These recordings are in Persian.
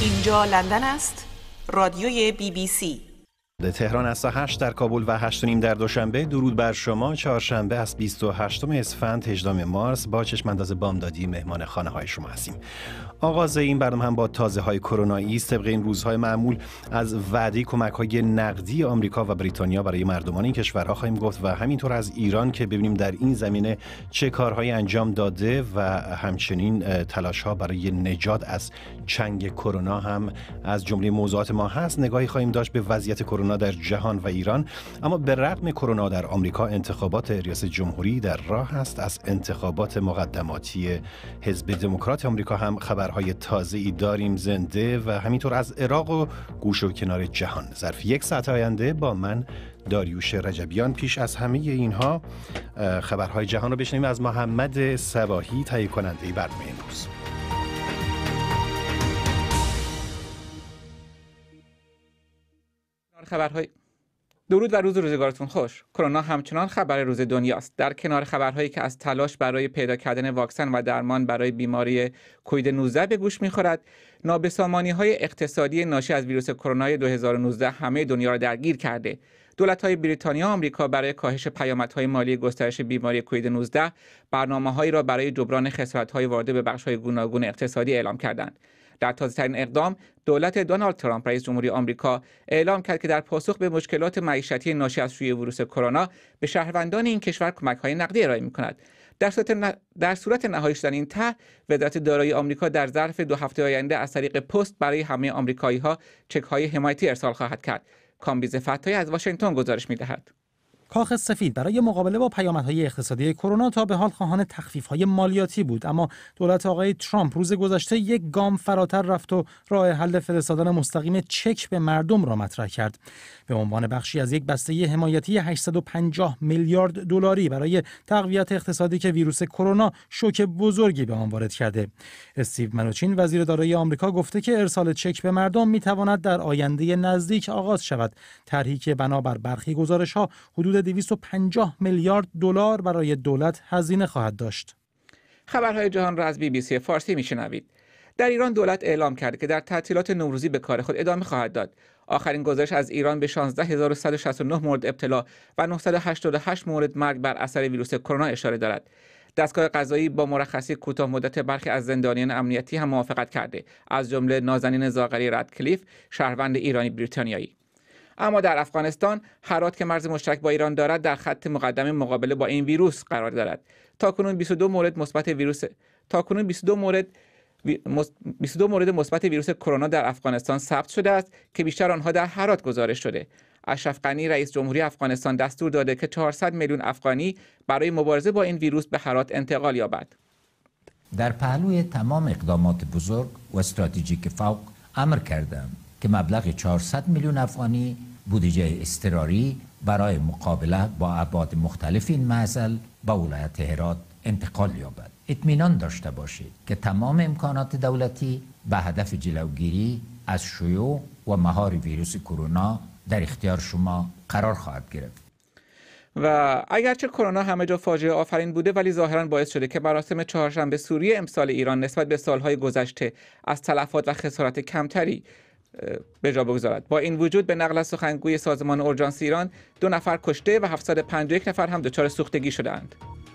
اینجا لندن است، رادیوی BBC. تهران است 8 در کابل و 8:30 در دوشنبه. درود بر شما. چهارشنبه است 28 اسفند 18 مارس. با چشم‌انداز بامدادی مهمان خانه‌های شما هستیم. آغاز این برنامه هم با تازه‌های کرونایی است. طبق این روزهای معمول از وعده کمک‌های نقدی آمریکا و بریتانیا برای مردمان این کشورها خواهیم گفت و همینطور از ایران که ببینیم در این زمینه چه کارهایی انجام داده و همچنین تلاش‌ها برای نجات از چنگ کرونا هم از جمله موضوعات ما هست. نگاهی خواهیم داشت به وضعیت کرونا در جهان و ایران. اما به رغم کرونا در آمریکا انتخابات ریاست جمهوری در راه است. از انتخابات مقدماتی حزب دموکرات آمریکا هم خبرهای تازه‌ای داریم زنده و همینطور از عراق و گوشه و کنار جهان. ظرف یک ساعت آینده با من داریوش رجبیان. پیش از همه اینها خبرهای جهان رو بشنویم از محمد صباحی، تهیه کننده برنامه امروز. خبرهای درود و روز روزگارتون خوش. کرونا همچنان خبر روز دنیاست. در کنار خبرهایی که از تلاش برای پیدا کردن واکسن و درمان برای بیماری کووید 19 به گوش می‌خورد، نابسامانی‌های اقتصادی ناشی از ویروس کرونا 2019 همه دنیا را درگیر کرده. دولت‌های بریتانیا و آمریکا برای کاهش پیامدهای مالی گسترش بیماری کووید 19 برنامه‌هایی را برای جبران خسارت‌های وارده به بخش‌های گوناگون اقتصادی اعلام کردند. در تازه‌ترین اقدام، دولت دونالد ترامپ رئیس جمهوری آمریکا اعلام کرد که در پاسخ به مشکلات معیشتی ناشی از شیوع ویروس کرونا به شهروندان این کشور کمک‌های نقدی ارائه می‌کند. در صورت نهایی شدن این طرح، وزارت دارایی آمریکا در ظرف 2 هفته آینده از طریق پست برای همه آمریکایی‌ها چک‌های حمایتی ارسال خواهد کرد. کامبیز فتایی از واشنگتن گزارش می‌دهد. کاخ سفید برای مقابله با پیامدهای اقتصادی کرونا تا به حال خواهان تخفیف‌های مالیاتی بود، اما دولت آقای ترامپ روز گذشته یک گام فراتر رفت و راه حل فرستادن مستقیم چک به مردم را مطرح کرد. به عنوان بخشی از یک بسته حمایتی 850 میلیارد دلاری برای تقویت اقتصادی که ویروس کرونا شوک بزرگی به آن وارد کرده. استیو منوچین وزیر دارایی آمریکا گفته که ارسال چک به مردم می‌تواند در آینده نزدیک آغاز شود. طرحی که بنابر برخی گزارش‌ها حدود 250 میلیارد دلار برای دولت هزینه خواهد داشت. خبرهای جهان را از BBC فارسی میشنوید. در ایران دولت اعلام کرده که در تعطیلات نوروزی به کار خود ادامه خواهد داد. آخرین گزارش از ایران به 16169 مورد ابتلا و 988 مورد مرگ بر اثر ویروس کرونا اشاره دارد. دستگاه قضایی با مرخصی کوتاه مدت برخی از زندانیان امنیتی هم موافقت کرده، از جمله نازنین زاغری رادکلیف، شهروند ایرانی بریتانیایی. اما در افغانستان، هرات که مرز مشترک با ایران دارد در خط مقدم مقابله با این ویروس قرار دارد. تاکنون 22 مورد مثبت ویروس کرونا در افغانستان ثبت شده است که بیشتر آنها در هرات گزارش شده. اشرف غنی رئیس جمهوری افغانستان دستور داده که 400 میلیون افغانی برای مبارزه با این ویروس به هرات انتقال یابد. در پهلوی تمام اقدامات بزرگ و استراتژیک فوق امر کردم که مبلغ 400 میلیون افغانی بودجه اضطراری برای مقابله با ابعاد مختلف این معضل به ولایت هرات انتقال یابد. اطمینان داشته باشید که تمام امکانات دولتی به هدف جلوگیری از شیوع و مهار ویروس کرونا در اختیار شما قرار خواهد گرفت. و اگرچه کرونا همه جا فاجعه آفرین بوده، ولی ظاهراً باعث شده که مراسم چهارشنبه سوری امسال ایران نسبت به سالهای گذشته از تلفات و خسارت کمتری به جا بگذارد. با این وجود به نقل از سخنگوی سازمان اورژانس ایران 2 نفر کشته و 751 نفر هم دچار سوختگی شده‌اند.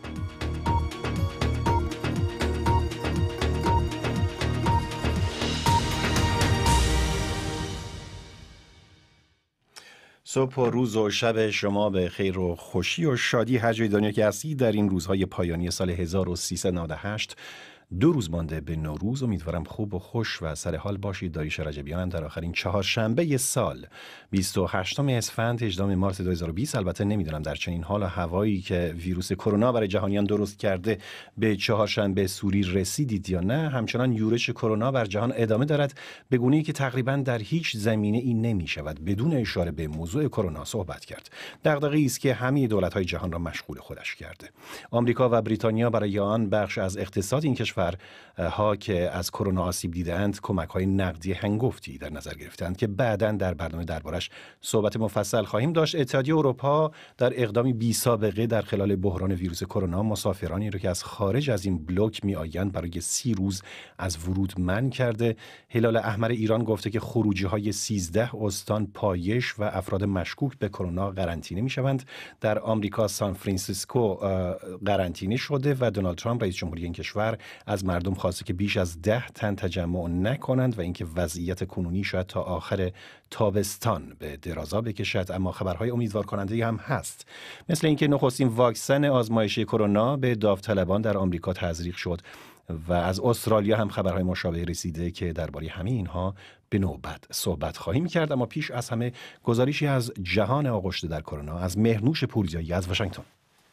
صبح و روز و شب شما به خیر و خوشی و شادی هر جای دنیا که هستید. در این روزهای پایانی سال 1398 2 روز مانده به نوروز، امیدوارم خوب و خوش و سر حال باشید. داریوش رجبیانم در آخرین چهارشنبه سال 28 اسفند 18 مارس 2020. البته نمیدونم در چنین حال و هوایی که ویروس کرونا برای جهانیان درست کرده به چهارشنبه سوری رسیدید یا نه. همچنان یورش کرونا بر جهان ادامه دارد به گونه‌ای که تقریبا در هیچ زمینه ای نمی‌شود بدون اشاره به موضوع کرونا صحبت کرد. دغدغه‌ای است که همه دولت‌های جهان را مشغول خودش کرده. آمریکا و بریتانیا برای آن بخش از اقتصاد این کشور کشورها که از کرونا آسیب دیدند کمک‌های نقدی هنگفتی در نظر گرفتند که بعداً در برنامه دربارش صحبت مفصل خواهیم داشت. اتحادیه اروپا در اقدامی بی سابقه در خلال بحران ویروس کرونا مسافرانی را که از خارج از این بلوک می‌آیند برای 30 روز از ورود منع کرده. هلال احمر ایران گفته که خروجی‌های 13 استان پایش و افراد مشکوک به کرونا قرنطینه می‌شوند. در آمریکا سان فرانسیسکو قرنطینه شده و دونالد ترامپ رئیس جمهوری این کشور از مردم خواسته که بیش از 10 تن تجمع نکنند و اینکه وضعیت کنونی شاید تا آخر تابستان به درازا بکشد. اما خبرهای امیدوار کننده هم هست، مثل اینکه نخستین واکسن آزمایشی کرونا به داوطلبان در آمریکا تزریق شد و از استرالیا هم خبرهای مشابه رسیده که درباره همه اینها به نوبت صحبت خواهیم کرد. اما پیش از همه گزارشی از جهان آغشته در کرونا از مهرنوش پورزیایی از واشنگتن.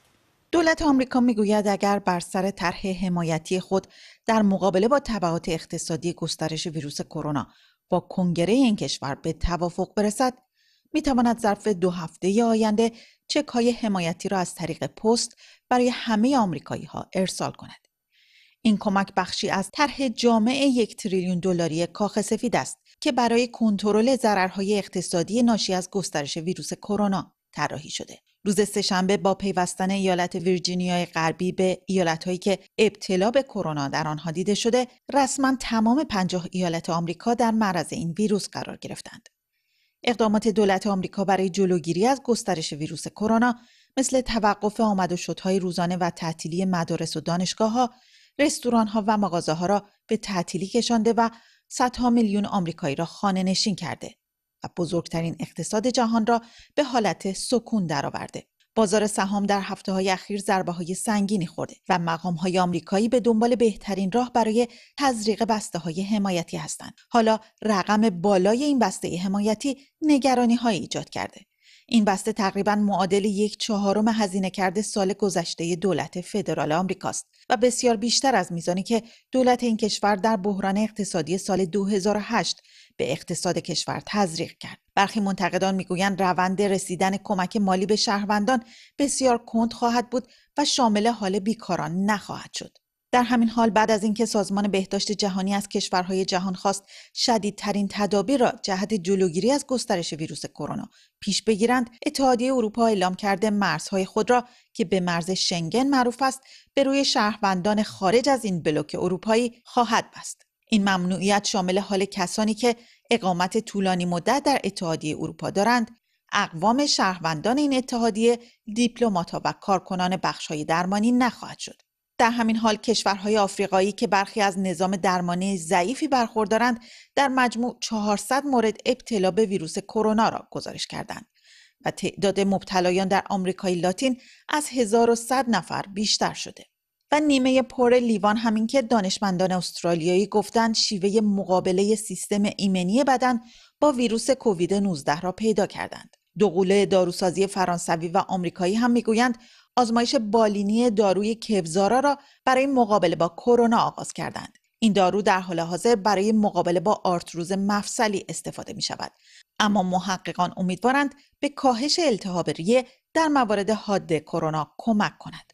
دولت آمریکا میگوید اگر بر سر طرح حمایتی خود در مقابله با تبعات اقتصادی گسترش ویروس کرونا با کنگره این کشور به توافق برسد، میتواند ظرف 2 هفته آینده چک‌های حمایتی را از طریق پست برای همه آمریکایی‌ها ارسال کند. این کمک بخشی از طرح جامع 1 تریلیون دلاری کاخ سفید است که برای کنترل ضررهای اقتصادی ناشی از گسترش ویروس کرونا طراحی شده. روز سه‌شنبه با پیوستن ایالت ویرجینیای غربی به ایالت‌هایی که ابتلا به کرونا در آنها دیده شده، رسما تمام 50 ایالت آمریکا در معرض این ویروس قرار گرفتند. اقدامات دولت آمریکا برای جلوگیری از گسترش ویروس کرونا مثل توقف آمد و شدهای روزانه و تعطیلی مدارس و دانشگاه‌ها، رستوران‌ها و مغازه‌ها را به تعطیلی کشانده و صدها میلیون آمریکایی را خانه‌نشین کرده و بزرگترین اقتصاد جهان را به حالت سکون درآورده. بازار سهام در هفته‌های اخیر ضربه‌های سنگینی خورده و مقام‌های آمریکایی به دنبال بهترین راه برای تزریق بسته‌های حمایتی هستند. حالا رقم بالای این بسته حمایتی نگرانی‌هایی ایجاد کرده. این بسته تقریباً معادل 1/4 هزینه کرده سال گذشته دولت فدرال آمریکاست و بسیار بیشتر از میزانی که دولت این کشور در بحران اقتصادی سال 2008 به اقتصاد کشور تزریق کرد. برخی منتقدان میگویند روند رسیدن کمک مالی به شهروندان بسیار کند خواهد بود و شامل حال بیکاران نخواهد شد. در همین حال بعد از اینکه سازمان بهداشت جهانی از کشورهای جهان خواست شدیدترین تدابیر را جهت جلوگیری از گسترش ویروس کرونا پیش بگیرند، اتحادیه اروپا اعلام کرده مرزهای خود را که به مرز شنگن معروف است به روی شهروندان خارج از این بلوک اروپایی خواهد بست. این ممنوعیت شامل حال کسانی که اقامت طولانی مدت در اتحادیه اروپا دارند، اقوام شهروندان این اتحادیه، دیپلمات‌ها و کارکنان بخش‌های درمانی نخواهد شد. در همین حال کشورهای آفریقایی که برخی از نظام درمانی ضعیفی برخوردارند، در مجموع 400 مورد ابتلا به ویروس کرونا را گزارش کردند و تعداد مبتلایان در آمریکای لاتین از 1100 نفر بیشتر شده. و نیمه پر لیوان همین که دانشمندان استرالیایی گفتند شیوه مقابله سیستم ایمنی بدن با ویروس کووید 19 را پیدا کردند. دو غوله داروسازی فرانسوی و آمریکایی هم میگویند آزمایش بالینی داروی کوزارا را برای مقابله با کرونا آغاز کردند. این دارو در حال حاضر برای مقابله با آرتروز مفصلی استفاده می شود. اما محققان امیدوارند به کاهش التهاب ریه در موارد حاد کرونا کمک کند.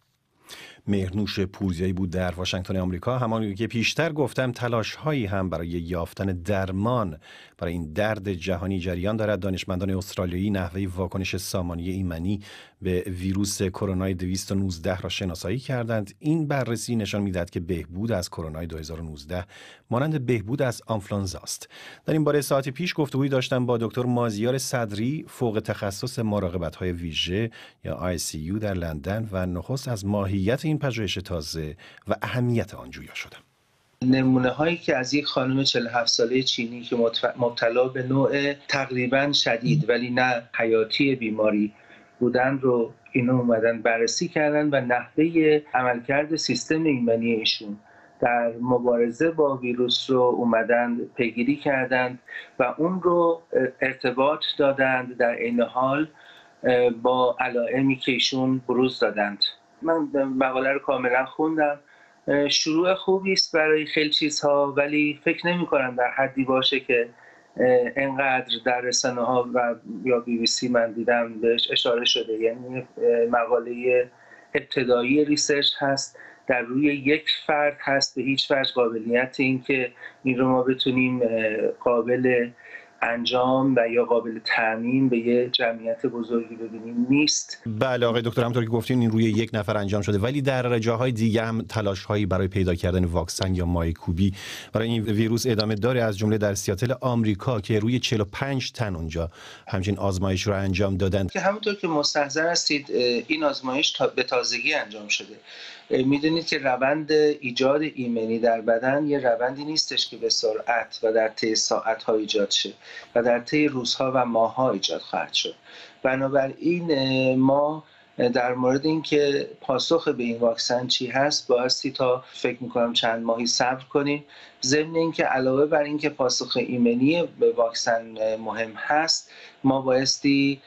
مهرنوش پورزیایی بود در واشنگتن آمریکا. همانطور که پیشتر گفتم تلاش‌هایی هم برای یافتن درمان برای این درد جهانی جریان دارد. دانشمندان استرالیایی نحوه واکنش سامانی ایمنی به ویروس کرونا 219 را شناسایی کردند. این بررسی نشان می‌دهد که بهبود از کرونا 2019 مانند بهبود از آنفلوانزا است. در این باره ساعتی پیش گفتگویی داشتم با دکتر مازیار صدری، فوق تخصص مراقبت‌های ویژه یا ICU در لندن و نخست از ماهیت این پژوهش تازه و اهمیت آن جویا شدم. نمونه هایی که از یک خانم 47 ساله چینی که مبتلا به نوع تقریبا شدید ولی نه حیاتی بیماری بودن رو اینو اومدن بررسی کردن و نحوه عملکرد سیستم ایمنی ایشون در مبارزه با ویروس رو اومدن پیگیری کردند و اون رو ارتباط دادند در عین حال با علائمی که ایشون بروز دادند. من مقاله رو کاملا خوندم. شروع خوبی است برای خیلی چیزها، ولی فکر نمی‌کنم در حدی باشه که انقدر در رسانه‌ها و یا BBC من دیدم بهش اشاره شده. یعنی مقاله ابتدایی ریسرچ هست در روی یک فرد هست، به هیچ وجه قابلیت این که این رو ما بتونیم قابل انجام و یا قابل تامین به یه جمعیت بزرگی ببینیم نیست. بله آقای دکتر، همونطور که گفتین این روی یک نفر انجام شده، ولی در جاهای دیگه هم تلاش‌هایی برای پیدا کردن واکسن یا مایکوبی برای این ویروس ادامه داره، از جمله در سیاتل آمریکا که روی 45 تن اونجا همچین آزمایش رو انجام دادن. که همونطور که مستحضر هستید این آزمایش به تازگی انجام شده. میدونید که روند ایجاد ایمنی در بدن یه روندی نیستش که به سرعت و در طی ساعت‌ها ایجاد شه و در طی روزها و ماه‌ها ایجاد خواهد شد. بنابراین ما در مورد اینکه پاسخ به این واکسن چی هست بایستی تا فکر می‌کنم چند ماهی صبر کنیم. ضمن اینکه علاوه بر اینکه پاسخ ایمنی به واکسن مهم هست، ما بایستی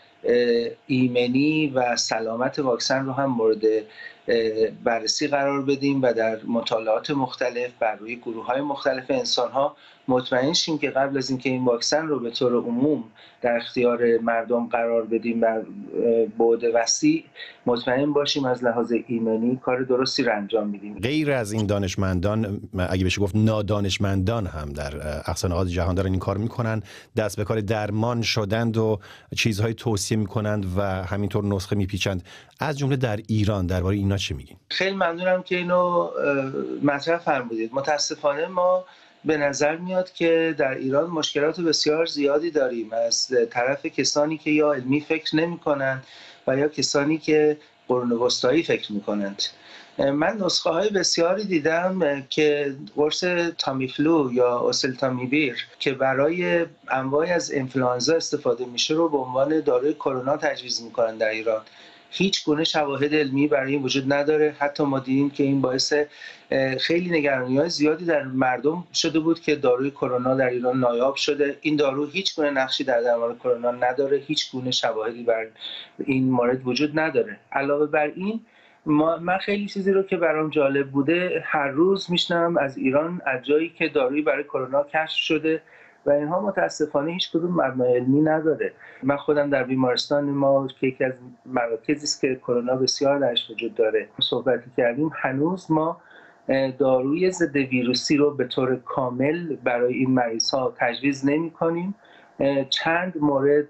ایمنی و سلامت واکسن رو هم مورد بررسی قرار بدیم و در مطالعات مختلف بر روی گروه‌های مختلف انسان‌ها مطمئن شیم که قبل از اینکه این واکسن رو به طور عموم در اختیار مردم قرار بدیم بر بعد وسیع، مطمئن باشیم از لحاظ ایمنی کار درستی رو انجام میدیم. غیر از این دانشمندان، اگه بشه گفت نادانشمندان هم در اقصا نقاط جهان دارن این کار میکنن، دست به کار درمان شدند و چیزهای توصیه میکنند و همینطور نسخه میپیچند. از جمله در ایران درباره اینا چه میگین؟ خیلی ممنونم که اینو مطرح فرمودید. متاسفانه ما به نظر میاد که در ایران مشکلات بسیار زیادی داریم از طرف کسانی که یا علمی فکر نمی‌کنند و یا کسانی که قرون وسطایی فکر می‌کنند. من نسخه های بسیاری دیدم که قرص تامیفلو یا اوسلتامیویر که برای انواعی از انفلوئانزا استفاده میشه رو به عنوان داروی کرونا تجویز میکنن در ایران. هیچ گونه شواهد علمی برای این وجود نداره. حتی ما دیدیم که این باعث خیلی نگرانی‌های زیادی در مردم شده بود که داروی کرونا در ایران نایاب شده. این دارو هیچ گونه نقشی در درمان کرونا نداره، هیچ گونه شواهدی بر این مورد وجود نداره. علاوه بر این من خیلی چیزی رو که برام جالب بوده هر روز میشنم از ایران، از جایی که دارویی برای کرونا کشف شده و اینها متاسفانه هیچ کدوم مبنای علمی نداره. من خودم در بیمارستان ما که یکی از مراکزی است که کرونا بسیار درش وجود داره صحبتی کردیم، هنوز ما داروی ضد ویروسی رو به طور کامل برای این مریض‌ها تجویز نمی‌کنیم. چند مورد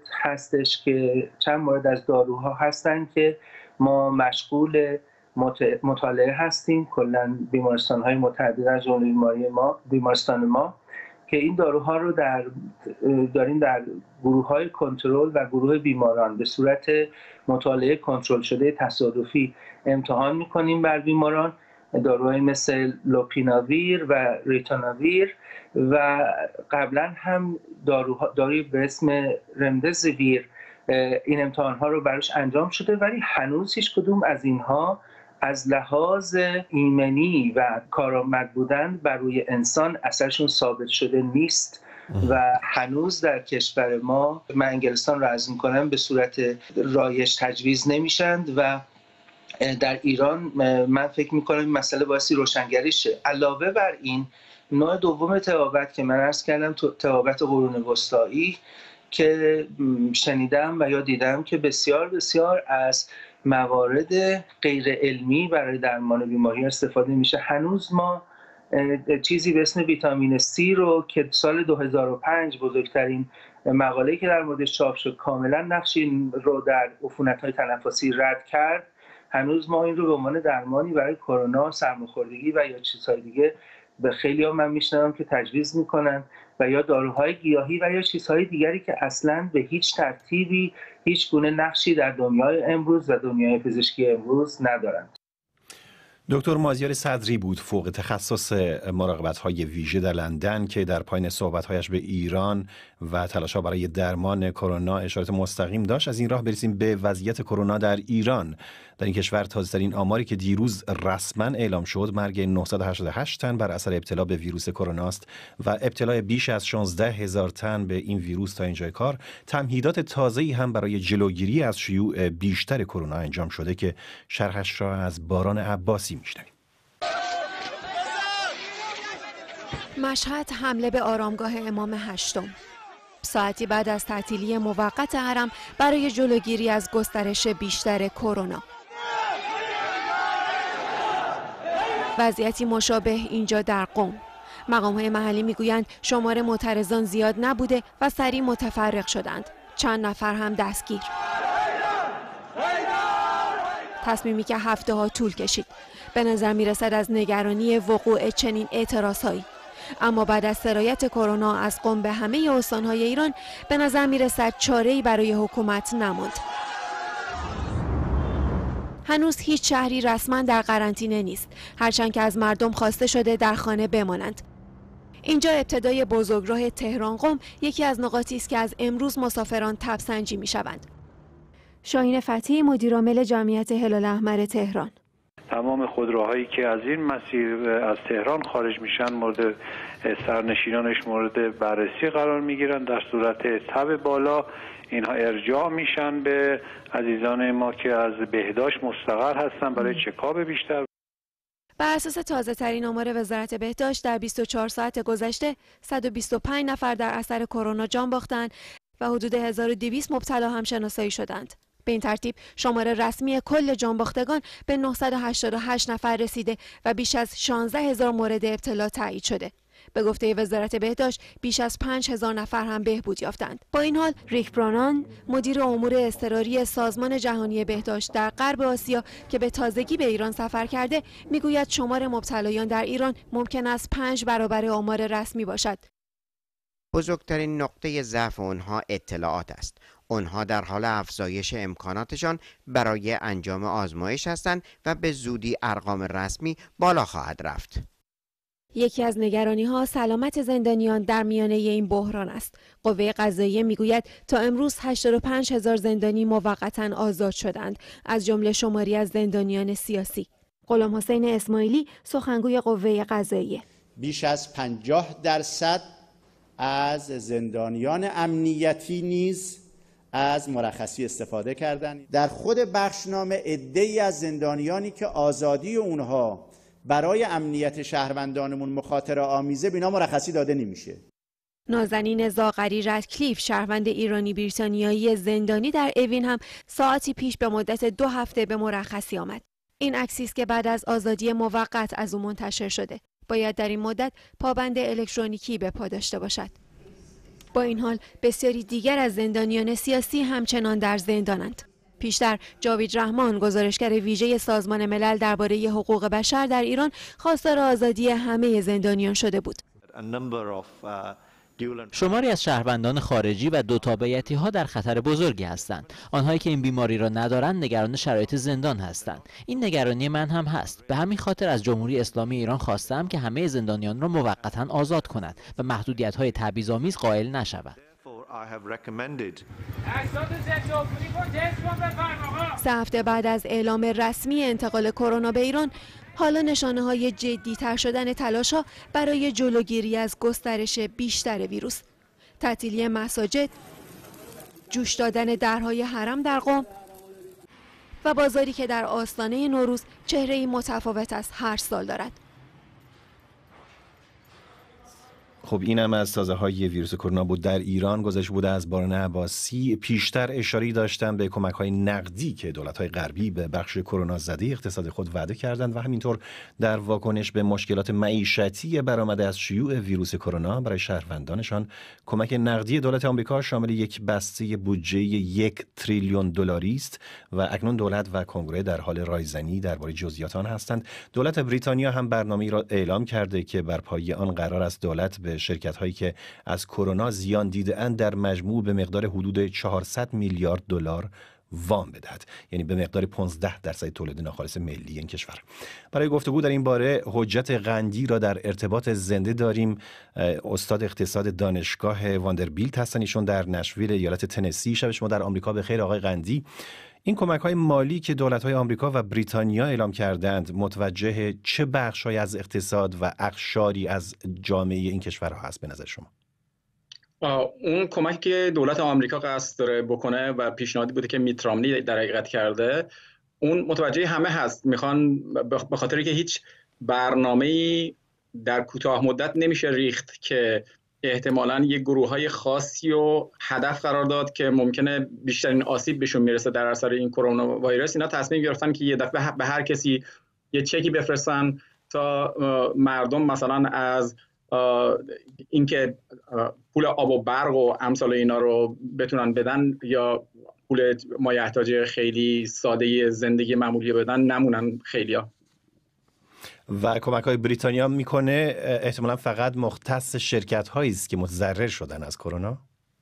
از داروها هستن که ما مشغول مطالعه هستیم، کلا بیمارستان‌های متعدد از جمله بیمارستان ما که این داروها رو داریم در گروه‌های کنترل و گروه بیماران به صورت مطالعه کنترل شده تصادفی امتحان می‌کنیم بر بیماران. داروهای مثل لوپیناویر و ریتوناویر و قبلا هم داروی به اسم رمدزیویر این امتحان‌ها رو براش انجام شده، ولی هنوز هیچ کدوم از اینها از لحاظ ایمنی و کارآمد بودن بر روی انسان اثرشون ثابت شده نیست و هنوز در کشور ما، من انگلستان رو عرض می‌کنم، به صورت رایج تجویز نمیشند و در ایران من فکر می‌کنم این مسئله باعث روشنگری شه. علاوه بر این نوع دوم تبابت که من عرض کردم، تبابت قرون وسطایی، که شنیدم و یا دیدم که بسیار بسیار از موارد غیر علمی برای درمان بیماری استفاده میشه. هنوز ما چیزی به اسم ویتامین C رو که سال 2005 بزرگترین مقاله‌ای که در موردش چاپ شد کاملا نقش این رو در عفونت‌های تنفسی رد کرد، هنوز ما این رو به عنوان درمانی برای کرونا، سرماخوردگی و یا چیزهای دیگه به خیلی ها من میشنوم که تجویز میکنن و یا داروهای گیاهی و یا چیزهای دیگری که اصلاً به هیچ ترتیبی هیچ گونه نقشی در دنیای امروز و دنیای پزشکی امروز ندارند. دکتر مازیار صدری بود، فوق تخصص مراقبت‌های ویژه در لندن، که در پایان صحبت‌هایش به ایران و تلاش‌ها برای درمان کرونا اشارات مستقیم داشت. از این راه برسیم به وضعیت کرونا در ایران. در این کشور تازه‌ترین آماری که دیروز رسما اعلام شد مرگ 988 تن بر اثر ابتلا به ویروس کرونا است و ابتلای بیش از 16,000 تن به این ویروس تا اینجای کار. تمهیدات تازه‌ای هم برای جلوگیری از شیوع بیشتر کرونا انجام شده که شرحش را از باران عباسی میشنویم. مشهد حمله به آرامگاه امام هشتم. ساعتی بعد از تعطیلی موقت حرم برای جلوگیری از گسترش بیشتر کرونا. وضعیتی مشابه اینجا در قم. مقام‌های محلی میگویند شمار معترضان زیاد نبوده و سریع متفرق شدند. چند نفر هم دستگیر. تصمیمی که هفته‌ها طول کشید. به نظر میرسد از نگرانی وقوع چنین اعتراضهایی. اما بعد از سرایت کرونا از قم به همه استان‌های ایران به نظر میرسد چاره‌ای برای حکومت نماند. هنوز هیچ شهری رسما در قرنطینه نیست، هرچند که از مردم خواسته شده در خانه بمانند. اینجا ابتدای بزرگراه تهران قم یکی از نقاطی است که از امروز مسافران تب‌سنجی می‌شوند. شاهین فتحی، مدیرعامل جمعیت هلال احمر تهران: تمام خودروهایی که از این مسیر از تهران خارج میشن مورد سرنشینانش مورد بررسی قرار میگیرن. در صورت تب بالا اینها ارجاع میشن به عزیزان ما که از بهداشت مستقر هستن برای چکاپ بیشتر. بر اساس تازه ترین آمار وزارت بهداشت در 24 ساعت گذشته 125 نفر در اثر کرونا جان باختند و حدود 1200 مبتلا هم شناسایی شدند. به این ترتیب شمار رسمی کل جانباختگان به 988 نفر رسیده و بیش از 16000 مورد ابتلا تایید شده. به گفته وزارت بهداشت بیش از 5000 نفر هم بهبود یافتند. با این حال ریک برانان، مدیر امور اضطراری سازمان جهانی بهداشت در غرب آسیا که به تازگی به ایران سفر کرده، میگوید شمار مبتلایان در ایران ممکن است 5 برابر آمار رسمی باشد. بزرگترین نقطه ضعف آنها اطلاعات است. آنها در حال افزایش امکاناتشان برای انجام آزمایش هستند و به زودی ارقام رسمی بالا خواهد رفت. یکی از نگرانی‌ها سلامت زندانیان در میانه این بحران است. قوه قضاییه میگوید تا امروز 85000 زندانی موقتاً آزاد شدند، از جمله شماری از زندانیان سیاسی. غلام حسین اسماعیلی، سخنگوی قوه قضاییه: بیش از 50% از زندانیان امنیتی نیز از مرخصی استفاده کردند. در خود بخشنامه عده‌ای از زندانیانی که آزادی اونها برای امنیت شهروندانمون مخاطره آمیزه، بینا مرخصی داده نمیشه. نازنین زاغری رادکلیف، شهروند ایرانی بریتانیایی زندانی در اوین، هم ساعتی پیش به مدت 2 هفته به مرخصی آمد. این عکسی است که بعد از آزادی موقت از او منتشر شده. باید در این مدت پابند الکترونیکی به پا داشته باشد. با این حال بسیاری دیگر از زندانیان سیاسی همچنان در زندانند. پیشتر جاوید رحمان، گزارشگر ویژه سازمان ملل درباره حقوق بشر در ایران، خواستار آزادی همه زندانیان شده بود. شماری از شهروندان خارجی و دو تابعیتی ها در خطر بزرگی هستند. آنهایی که این بیماری را ندارند نگران شرایط زندان هستند. این نگرانی من هم هست. به همین خاطر از جمهوری اسلامی ایران خواستم که همه زندانیان را موقتا آزاد کند و محدودیت های تبعیض‌آمیز قائل نشود. 3 هفته بعد از اعلام رسمی انتقال کرونا به ایران، حالا نشانه‌های جدی‌تر شدن تلاش‌ها برای جلوگیری از گسترش بیشتر ویروس، تعطیلی مساجد، جوش دادن درهای حرم در قم و بازاری که در آستانه نوروز چهره‌ای متفاوت از هر سال دارد. خب اینم از تازه‌های ویروس کرونا بود در ایران. گزارش بوده از باران عباسی. پیشتر اشاره‌ای داشتن به کمک‌های نقدی که دولت‌های غربی به بخش کرونا زده اقتصاد خود وعده کردند و همینطور در واکنش به مشکلات معیشتی برآمده از شیوع ویروس کرونا برای شهروندانشان کمک نقدی دولت آمریکا شامل یک بسته بودجه 1 تریلیون دلاری است و اکنون دولت و کنگره در حال رایزنی درباره جزئیات آن هستند. دولت بریتانیا هم برنامه‌ای را اعلام کرده که بر پایه آن قرار است دولت به شرکت‌هایی که از کرونا زیان دیده‌اند در مجموع به مقدار حدود 400 میلیارد دلار وام بدهد، یعنی به مقدار 15% تولید ناخالص ملی این کشور. برای گفتگو در این باره حجت قندی را در ارتباط زنده داریم. استاد اقتصاد دانشگاه واندربیلت هستن، ایشون در نشویل ایالت تنسی. شب شما در آمریکا بخیر آقای قندی. این کمک‌های مالی که دولت‌های آمریکا و بریتانیا اعلام کردند متوجه چه بخش‌هایی از اقتصاد و اقشاری از جامعه این کشورها هست به نظر شما؟ اون کمکی که دولت آمریکا قصد داره بکنه و پیشنهادی بوده که میت رامنی در حقیقت کرده، اون متوجه همه هست. میخوان به خاطری که هیچ برنامه‌ای در کوتاه مدت نمیشه ریخت که احتمالاً یک گروه‌های خاصی رو هدف قرار داد که ممکنه بیشترین آسیب بهشون میرسه در اثر این کرونا ویروس. اینا تصمیم گرفتن که یه دفعه به هر کسی یه چکی بفرستن تا مردم مثلا از اینکه پول آب و برق و امثال اینا رو بتونن بدن یا پول مایحتاج خیلی ساده زندگی معمولی بدن نمونن خیلیا. و کمک‌های بریتانیا میکنه احتمالاً فقط مختص شرکت‌هایی است که متضرر شدن از کرونا؟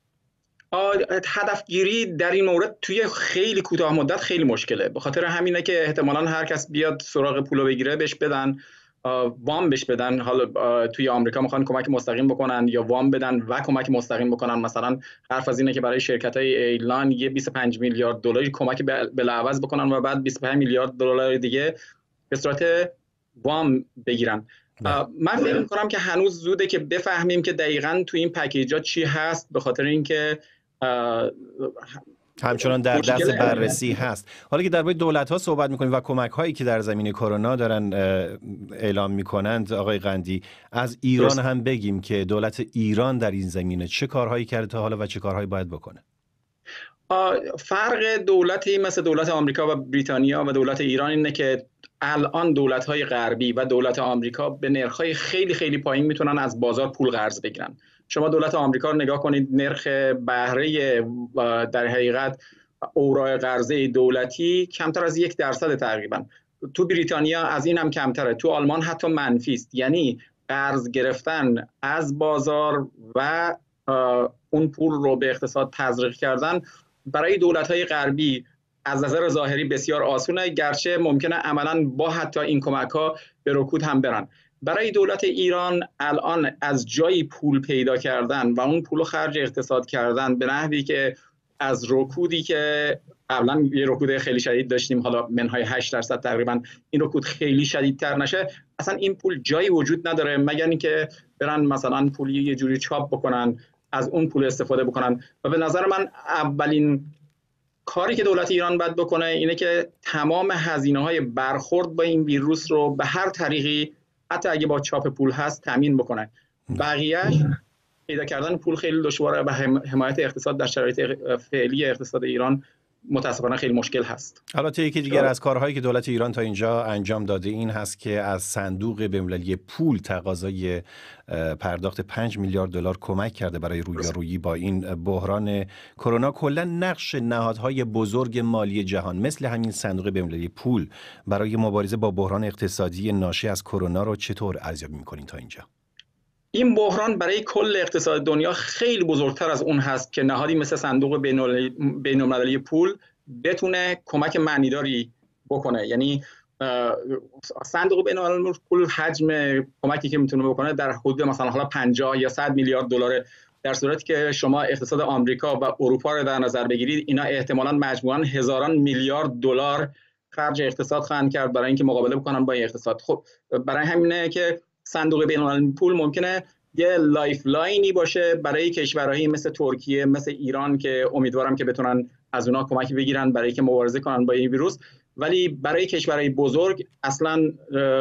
هدفگیری در این مورد توی خیلی کوتاه مدت خیلی مشکله، به خاطر همینه که احتمالاً هر کس بیاد سراغ پولو بگیره بهش بدن، وام بهش بدن. حالا توی آمریکا میخوان کمک مستقیم بکنن یا وام بدن و کمک مستقیم بکنن. مثلا حرف از اینه که برای شرکت‌های ایرلان یه 25 میلیارد دلاری کمک بلاعوض بکنن و بعد 25 میلیارد دلار دیگه به صورت وام بگیرن. من فکر می‌کنم که هنوز زوده که بفهمیم که دقیقاً تو این پکیج‌ها چی هست، به خاطر اینکه همچنان در دست بررسی هست. حالا که درباره دولت‌ها صحبت می‌کنیم و کمک‌هایی که در زمینه کرونا دارن اعلام می‌کنند، آقای قندی، از ایران هم بگیم که دولت ایران در این زمینه چه کارهایی کرده تا حالا و چه کارهایی باید بکنه؟ فرق دولتی مثل دولت آمریکا و بریتانیا و دولت ایران اینه که الان دولت‌های غربی و دولت آمریکا به نرخ‌های خیلی خیلی پایین میتونن از بازار پول قرض بگیرن. شما دولت آمریکا رو نگاه کنید، نرخ بهره در حقیقت اوراق قرضه دولتی کمتر از 1% تقریبا. تو بریتانیا از این هم کمتره، تو آلمان حتی منفی است. یعنی قرض گرفتن از بازار و اون پول رو به اقتصاد تزریق کردن برای دولت‌های غربی از نظر ظاهری بسیار آسونه، گرچه ممکنه عملاً با حتی این کمک‌ها به رکود هم برن. برای دولت ایران الان از جایی پول پیدا کردن و اون پول رو خرج اقتصاد کردن به نحوی که از رکودی که قبلا یه رکود خیلی شدید داشتیم، حالا منهای 8% تقریبا، این رکود خیلی شدیدتر نشه، اصلا این پول جایی وجود نداره مگر اینکه برن مثلا پولی یه جوری چاپ بکنن، از اون پول استفاده بکنن. و به نظر من اولین کاری که دولت ایران باید بکنه اینه که تمام هزینه‌های برخورد با این ویروس رو به هر طریقی، حتی اگه با چاپ پول هست، تامین بکنه. بقیه‌اش پیدا کردن پول خیلی دشواره و حمایت اقتصاد در شرایط فعلی اقتصاد ایران متاسفانه خیلی مشکل هست. البته یکی دیگر از کارهایی که دولت ایران تا اینجا انجام داده این هست که از صندوق بین‌المللی پول تقاضای پرداخت 5 میلیارد دلار کمک کرده برای رویارویی با این بحران کرونا. کلا نقش نهادهای بزرگ مالی جهان مثل همین صندوق بین‌المللی پول برای مبارزه با بحران اقتصادی ناشی از کرونا رو چطور ارزیابی می‌کنین تا اینجا؟ این بحران برای کل اقتصاد دنیا خیلی بزرگتر از اون هست که نهادی مثل صندوق بین‌المللی پول بتونه کمک معنیداری بکنه. یعنی صندوق بین‌المللی پول حجم کمکی که میتونه بکنه در حدود مثلا حالا 50 یا 100 میلیارد دلار، در صورتی که شما اقتصاد آمریکا و اروپا رو در نظر بگیرید، اینا احتمالاً مجموعاً هزاران میلیارد دلار خرج اقتصاد خواهند کرد برای اینکه مقابله بکنن با این اقتصاد. خب برای همینه که صندوق بین‌المللی پول ممکنه یه لایف لاینی باشه برای کشورهایی مثل ترکیه، مثل ایران که امیدوارم که بتونن از اونا کمک بگیرن برای که مبارزه کنن با این ویروس. ولی برای کشورهای بزرگ اصلا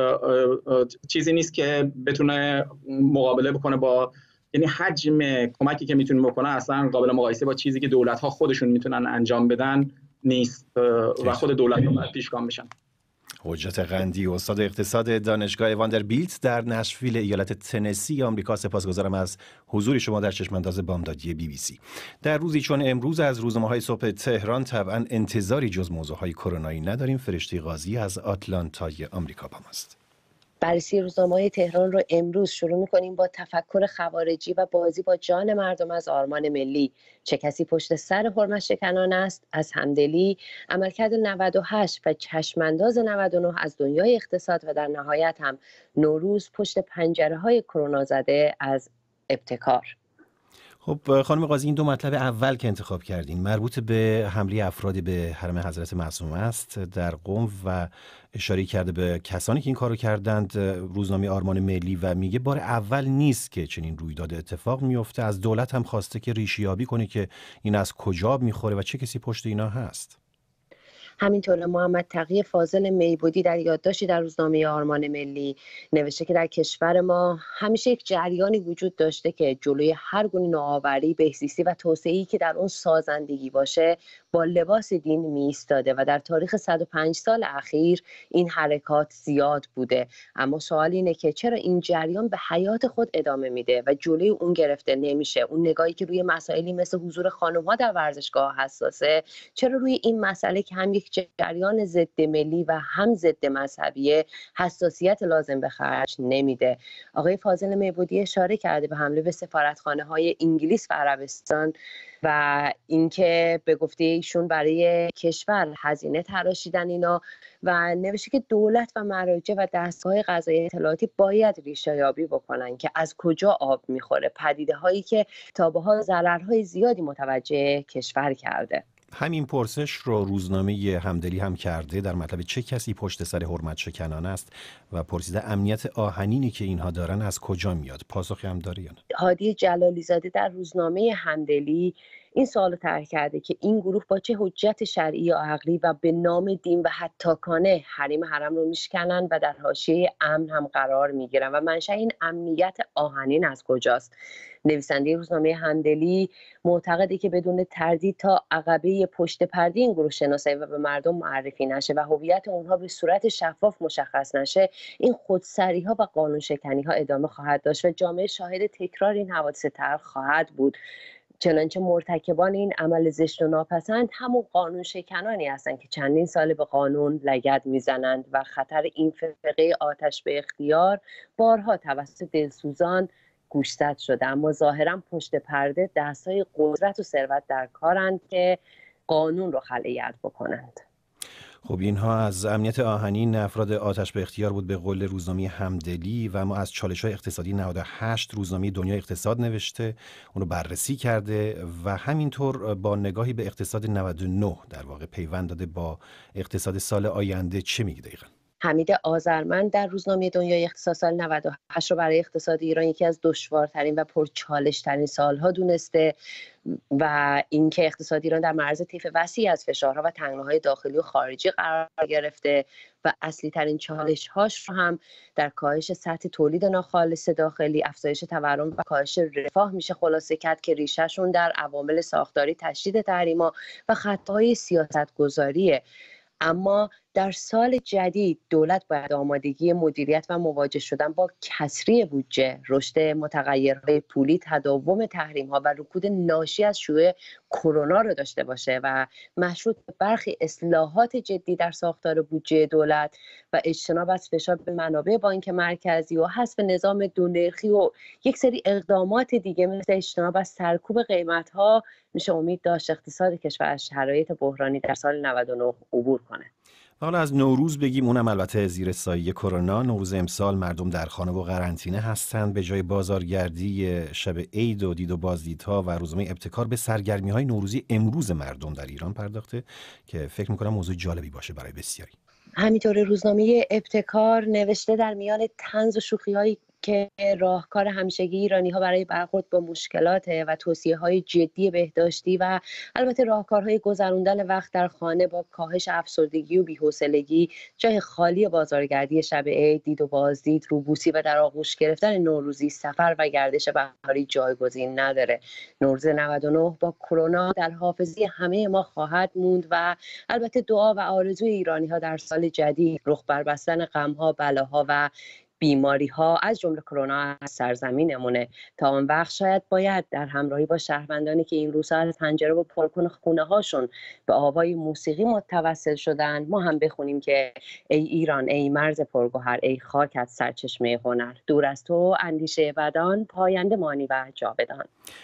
چیزی نیست که بتونه مقابله بکنه با، یعنی حجم کمکی که میتونه بکنه اصلا قابل مقایسه با چیزی که دولت‌ها خودشون میتونن انجام بدن نیست و خود دولت‌ها باید پیشگام بشن. حجت قندی، استاد اقتصاد دانشگاه واندربیلت در نشویل ایالت تنسی آمریکا، سپاسگزارم از حضور شما در چشمانداز بامدادی BBC. در روزی چون امروز از روزنامه‌های صبح تهران طبعا انتظاری جز موضوعهای کرونایی نداریم. فرشته قاضی از آتلانتای آمریکا با ماست. بررسی روزنامه‌های تهران رو امروز شروع می‌کنیم با تفکر خوارجی و بازی با جان مردم از آرمان ملی. چه کسی پشت سر حرمت‌شکنان است؟ از همدلی، عملکرد 98 و چشمانداز 99 از دنیای اقتصاد و در نهایت هم نوروز پشت پنجره‌های کرونا زده از ابتکار. خب خانم قاضی، این دو مطلب اول که انتخاب کردین مربوط به حمله افرادی به حرم حضرت معصومه است در قم و اشاره کرده به کسانی که این کارو کردند. روزنامه آرمان ملی و میگه بار اول نیست که چنین رویداد اتفاق میفته. از دولت هم خواسته که ریشه‌یابی کنه که این از کجا میخوره و چه کسی پشت اینا هست. همینطور محمد تقی فاضل میبودی در یادداشتی در روزنامه آرمان ملی نوشته که در کشور ما همیشه یک جریانی وجود داشته که جلوی هر گونه نوآوری، بهزیستی و توسعه‌ای که در اون سازندگی باشه با لباس دین می‌ایستاده و در تاریخ 105 سال اخیر این حرکات زیاد بوده. اما سوال اینه که چرا این جریان به حیات خود ادامه میده و جلوی اون گرفته نمیشه؟ اون نگاهی که روی مسائلی مثل حضور خانم‌ها در ورزشگاه حساسه، چرا روی این مسئله که هم یک جریان ضد ملی و هم ضد مذهبی حساسیت لازم به خرج نمیده؟ آقای فاضل میبودی اشاره کرده به حمله به سفارتخانه‌های انگلیس و عربستان و اینکه به گفته ایشون برای کشور هزینه تراشیدن اینا و نوشته که دولت و مراجع و دستگاه قضایی اطلاعاتی باید ریشه یابی بکنن که از کجا آب میخوره، پدیده هایی که تا به حال ضررهای زیادی متوجه کشور کرده. همین پرسش رو روزنامه همدلی هم کرده در مطلب چه کسی پشت سر حرمت شکنان است و پرسیده امنیت آهنینی که اینها دارن از کجا میاد. پاسخی هم داره یا نه؟ هادی جلالی زاده در روزنامه همدلی این سوال طرح کرده که این گروه با چه حجت شرعی یا عقلی و به نام دین و حتاکانه حریم حرم رو میشکنن و در حاشیه امن هم قرار میگیرن و منشأ این امنیت آهنین از کجاست؟ نویسنده روزنامه همدلی معتقده که بدون تردید تا عقبه پشت پرده این گروه شناسایی و به مردم معرفی نشه و هویت اونها به صورت شفاف مشخص نشه، این خودسری ها و قانون شکنی ها ادامه خواهد داشت و جامعه شاهد تکرار این حوادث تلخ خواهد بود. چنانچه مرتکبان این عمل زشت و ناپسند همون قانون شکنانی هستند که چندین سال به قانون لگد میزنند و خطر این فرقه آتش به اختیار بارها توسط دلسوزان گوشزد شده، اما ظاهرا پشت پرده دستای قدرت و ثروت در کارند که قانون رو خلأ بکنند. خب اینها از امنیت آهنین افراد آتش به اختیار بود به قول روزنامه همدلی و ما از چالش‌های اقتصادی 98 روزنامه دنیا اقتصاد نوشته، اون رو بررسی کرده و همینطور با نگاهی به اقتصاد 99 در واقع پیوند داده با اقتصاد سال آینده. چه میگه دقیقاً؟ حمید آذرمند در روزنامه دنیای اقتصاد سال 98 رو برای اقتصاد ایران یکی از دشوارترین و پرچالش‌ترین سالها دونسته و اینکه اقتصاد ایران در معرض طیف وسیعی از فشارها و تنگناهای داخلی و خارجی قرار گرفته و اصلی ترین چالش‌هاش رو هم در کاهش سطح تولید ناخالص داخلی، افزایش تورم و کاهش رفاه میشه خلاصه کرد که ریشه‌شون در عوامل ساختاری، تشدید تحریم‌ها و خطاهای سیاست‌گذاریه. اما در سال جدید دولت باید آمادگی مدیریت و مواجه شدن با کسری بودجه، رشد متغیرهای پولی، تداوم تحریم‌ها و رکود ناشی از شیوع کرونا رو داشته باشه و مشروط به برخی اصلاحات جدی در ساختار بودجه دولت و اجتناب از فشار به منابع بانک مرکزی و حذف نظام دونرخی و یک سری اقدامات دیگه مثل اجتناب از سرکوب قیمت‌ها، میشه امید داشت اقتصاد کشور از شرایط بحرانی در سال 99 عبور کنه. حالا از نوروز بگیم، اونم البته زیر سایه کرونا. نوروز امسال مردم در خانه و قرنطینه هستند. به جای بازارگردی شب عید و دید و بازدیدها و روزنامه ابتکار به سرگرمی‌های نوروزی امروز مردم در ایران پرداخته که فکر می‌کنم موضوع جالبی باشه برای بسیاری. همینطور روزنامه ابتکار نوشته در میان طنز و شوخی‌هایی که راهکار همیشگی ایرانی‌ها برای برخورد با مشکلات و توصیه‌های جدی بهداشتی و البته راهکارهای گذراندن وقت در خانه با کاهش افسردگی و بی‌حوصلگی، جای خالی بازارگردی شب عید، دید و بازدید، روبوسی و در آغوش گرفتن نوروزی، سفر و گردش بهاری جایگزین نداره. نوروز 99 با کرونا در حافظه همه ما خواهد موند و البته دعا و آرزوی ایرانی‌ها در سال جدید رخ بر بستن غم‌ها، بلاها و بیماری ها از جمله کرونا از سرزمینمونه. تا آن وقت شاید باید در همراهی با شهروندانی که این روزها از پنجره و بالکن خونه هاشون به آوای موسیقی متوسل شدن، ما هم بخونیم که ای ایران، ای مرز پرگوهر، ای خاکت سرچشمه هنر، دور از تو اندیشه بدان، پاینده مانی و جاودان.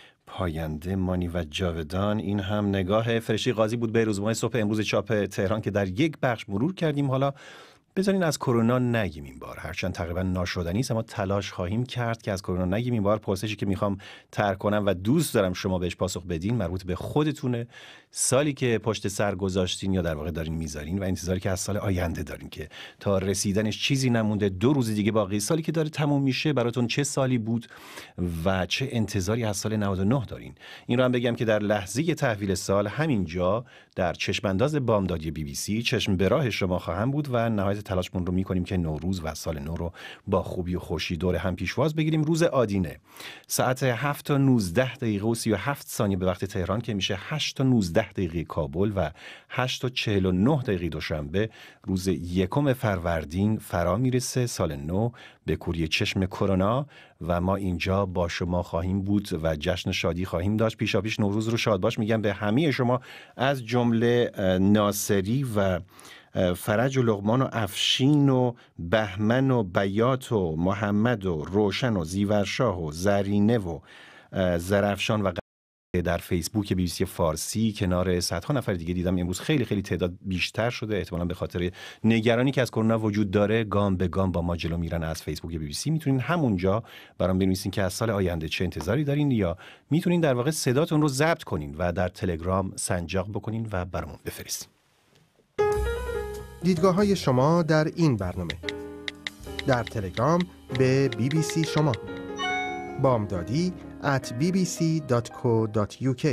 پاینده مانی و جاودان. این هم نگاه فرشی قاضی بود به روزنامه صبح امروز چاپ تهران که در یک بخش مرور کردیم. حالا بذارین از کرونا نگیم این بار، هرچند تقریبا ناشدنی است، اما تلاش خواهیم کرد که از کرونا نگیم این بار. پرسشی که میخوام طرح کنم و دوست دارم شما بهش پاسخ بدین مربوط به خودتونه، سالی که پشت سر گذاشتین یا در واقع دارین میذارین و انتظاری که از سال آینده دارین که تا رسیدنش چیزی نمونده، 2 روز دیگه باقی. سالی که داره تموم میشه براتون چه سالی بود و چه انتظاری از سال 99 دارین؟ این رو هم بگم که در لحظه تحویل سال همینجا در چشمانداز بامدادی BBC چشم به راه شما خواهم بود و نهایت تلاشمون رو میکنیم که نوروز و سال نو رو با خوبی و خوشی دور هم پیشواز بگیریم. روز آدینه ساعت 7 تا 19 دقیقه و 37 ثانیه به وقت تهران که میشه 8 تا 19 دقیقه کابل و 8 تا 49 دقیقه دوشنبه، روز 1 فروردین فرا میرسه سال نو به کوری چشم کرونا و ما اینجا با شما خواهیم بود و جشن شادی خواهیم داشت. پیشاپیش نوروز رو شاد باش میگم به همه شما، از جمله ناصری و فرج و لقمان و افشین و بهمن و بیات و محمد و روشن و زیورشاه و زرینه و زرفشان و در فیسبوک BBC فارسی کنار صدها نفر دیگه دیدم امروز خیلی خیلی تعداد بیشتر شده، احتمالاً به خاطر نگرانی که از کرونا وجود داره گام به گام با ما جلو میرن. از فیسبوک BBC میتونین همونجا برام بنویسین که از سال آینده چه انتظاری دارین، یا میتونین در واقع صداتون رو ضبط کنین و در تلگرام سنجاق بکنین و برامون بفرستین. دیدگاه‌های شما در این برنامه در تلگرام به BBC شما، بامدادی @bbc.co.uk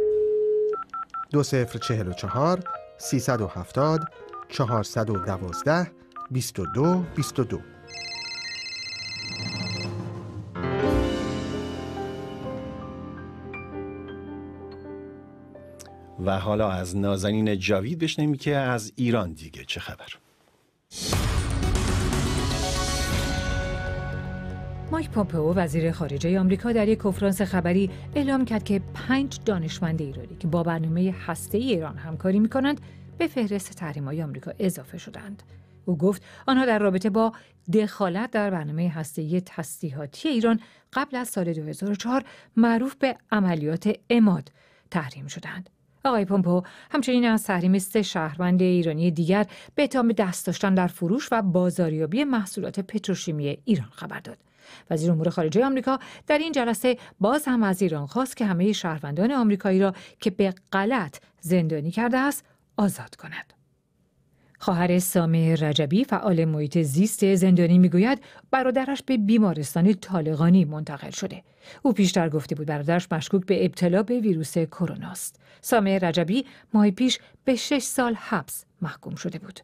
2044 370 412 2222. و حالا از نازنین جاوید بشنویم که از ایران دیگه چه خبر. مایک پومپئو وزیر خارجه آمریکا در یک کنفرانس خبری اعلام کرد که 5 دانشمند ایرانی که با برنامه هسته‌ای ایران همکاری می‌کنند به فهرست تحریم‌های آمریکا اضافه شدند. او گفت آنها در رابطه با دخالت در برنامه هسته‌ای تسلیحاتی ایران قبل از سال 2004 معروف به عملیات عماد تحریم شدند. آقای پومپئو همچنین از تحریم 3 شهروند ایرانی دیگر به اتهام دست داشتن در فروش و بازاریابی محصولات پتروشیمی ایران خبر داد. وزیر امور خارجه آمریکا در این جلسه باز هم از ایران خواست که همه شهروندان آمریکایی را که به غلط زندانی کرده است آزاد کند. خواهر سامح رجبی فعال محیط زیست زندانی میگوید برادرش به بیمارستان طالقانی منتقل شده. او پیشتر گفته بود برادرش مشکوک به ابتلا به ویروس کرونا است. سامح رجبی ماه پیش به 6 سال حبس محکوم شده بود.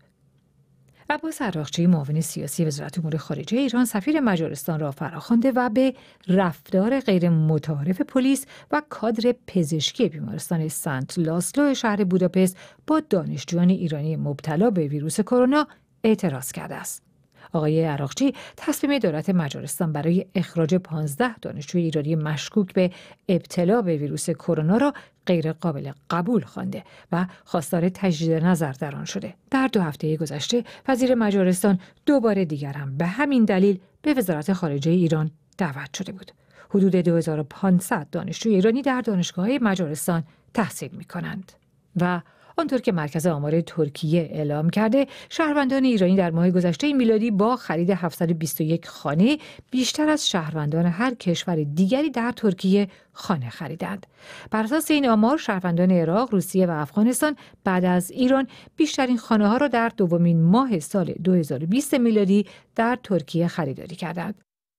عباس عراقچی معاون سیاسی وزارت امور خارجه ایران سفیر مجارستان را فراخوانده و به رفتار غیر متعارف پلیس و کادر پزشکی بیمارستان سنت لاسلو شهر بوداپست با دانشجویان ایرانی مبتلا به ویروس کرونا اعتراض کرده است. آقای عراقچی تصمیم دولت مجارستان برای اخراج 15 دانشجوی ایرانی مشکوک به ابتلا به ویروس کرونا را غیر قابل قبول خوانده و خواستار تجدید نظر در آن شده. در 2 هفته گذشته وزیر مجارستان دوباره دیگر هم به همین دلیل به وزارت خارجه ایران دعوت شده بود. حدود 2500 دانشجوی ایرانی در دانشگاه‌های مجارستان تحصیل می‌کنند. و آنطور که مرکز آمار ترکیه اعلام کرده، شهروندان ایرانی در ماه گذشته میلادی با خرید 721 خانه بیشتر از شهروندان هر کشور دیگری در ترکیه خانه خریدند. بر اساس این آمار، شهروندان عراق، روسیه و افغانستان بعد از ایران بیشترین خانه ها را در دومین ماه سال 2020 میلادی در ترکیه خریداری کردند.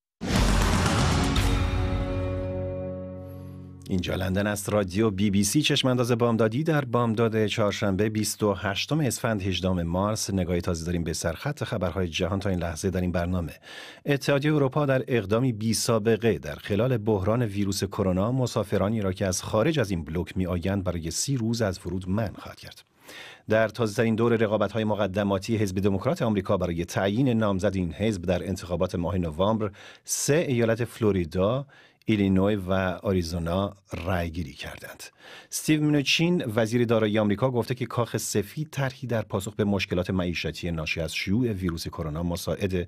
اینجا لندن است. رادیو BBC چشمانداز بامدادی در بامداد چهارشنبه 28 اسفند 18 مارس. نگاهی تازه داریم به سرخط خبرهای جهان تا این لحظه در این برنامه. اتحادیه اروپا در اقدامی بی سابقه در خلال بحران ویروس کرونا مسافرانی را که از خارج از این بلوک میآیند برای 30 روز از ورود منع خواهد کرد. در تازه‌ترین دور رقابت‌های مقدماتی حزب دموکرات آمریکا برای تعیین نامزد این حزب در انتخابات ماه نوامبر، 3 ایالت فلوریدا، ایلینوی و آریزونا رأیگیری کردند. استیو منوچین وزیر دارایی آمریکا گفته که کاخ سفید طرحی در پاسخ به مشکلات معیشتی ناشی از شیوع ویروس کرونا مساعده